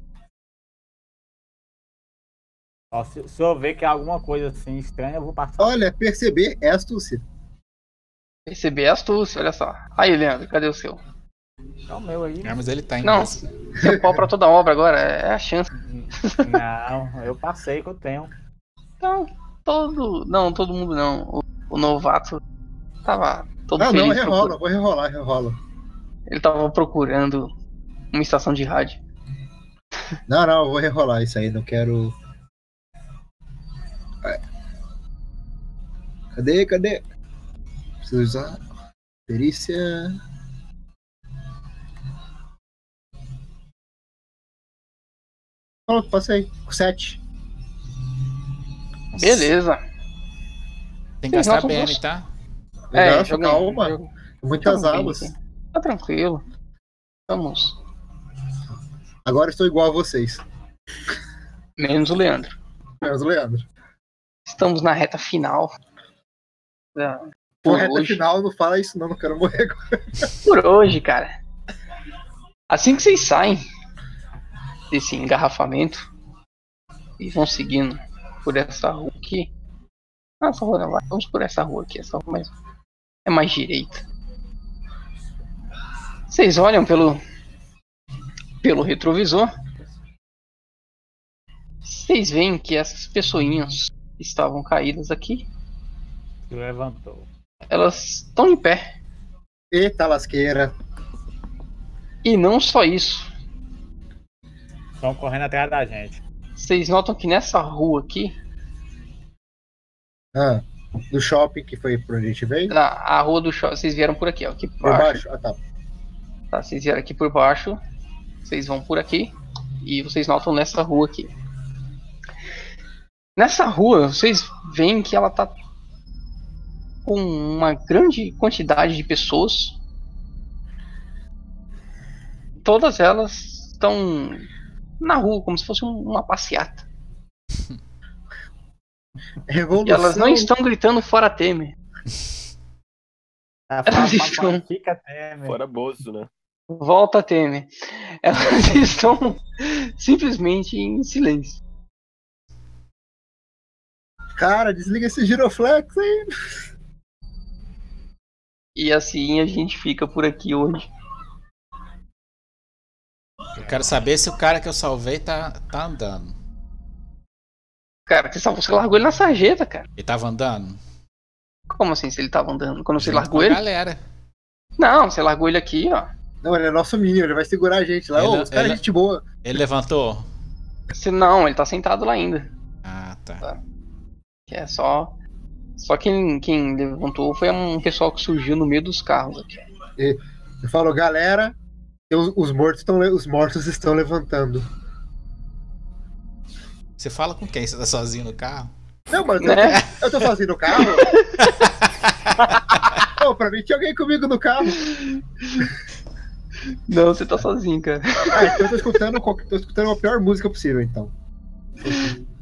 Ó, se eu ver que é alguma coisa assim estranha, eu vou passar. Olha, perceber é astúcia. Perceber é astúcia, olha só. Aí, Leandro, cadê o seu? É o meu aí. Mas ele tá em Não, casa. seu pau pra toda obra agora, é a chance. Não, eu passei que eu tenho. Então, todo mundo não. O novato tava todo Não, feliz. rerola, vou rerola. Ele tava procurando uma estação de rádio. Não, eu vou rerolar isso aí, não quero. Cadê? Preciso usar. Perícia. Pronto, passei. 7. Beleza. Tem que gastar BM, tá? Calma. Muitas aulas. Tá tranquilo. Vamos. Agora estou igual a vocês. Menos o Leandro. Estamos na reta final. Por reta final, não fala isso não quero morrer agora. Por hoje, cara. Assim que vocês saem desse engarrafamento e vão seguindo por essa rua aqui. Essa rua não vai. Vamos por essa rua aqui. Essa rua é mais direita. Vocês olham pelo retrovisor. Vocês veem que essas pessoinhas que estavam caídas aqui, Se levantou. elas estão em pé. Eita lasqueira. E não só isso. Estão correndo atrás da gente. Vocês notam que nessa rua aqui, do shopping que foi pra onde a gente veio? a rua do shopping, vocês vieram por aqui, ó. Aqui por baixo? Ah, tá. Tá, vocês vieram aqui por baixo. Vocês vão por aqui. E vocês notam nessa rua aqui. Nessa rua, vocês veem que ela tá com uma grande quantidade de pessoas. Todas elas estão na rua, como se fosse uma passeata. Revolução. E elas não estão gritando fora Temer. Elas estão... Fora Bozo, né? Volta Temer. Elas estão simplesmente em silêncio. Cara, desliga esse giroflex aí. E assim a gente fica por aqui hoje. Eu quero saber se o cara que eu salvei tá andando. Cara, você largou ele na sarjeta, cara. Ele tava andando? Como assim, se ele tava andando? Quando você Junto largou com a ele? galera. Não, você largou ele aqui, ó. Não, ele é nosso mínimo, ele vai segurar a gente lá. Ô, os caras é gente boa. Ele levantou? Não, ele tá sentado lá ainda. Ah, tá. Que é só quem levantou foi um pessoal que surgiu no meio dos carros aqui. Eu falo, galera, os mortos estão levantando. Você fala com quem? Você tá sozinho no carro? Não, mas eu tô sozinho no carro. Pô, pra mim tinha alguém comigo no carro. Não, você tá sozinho, cara. Então eu tô escutando a pior música possível, então.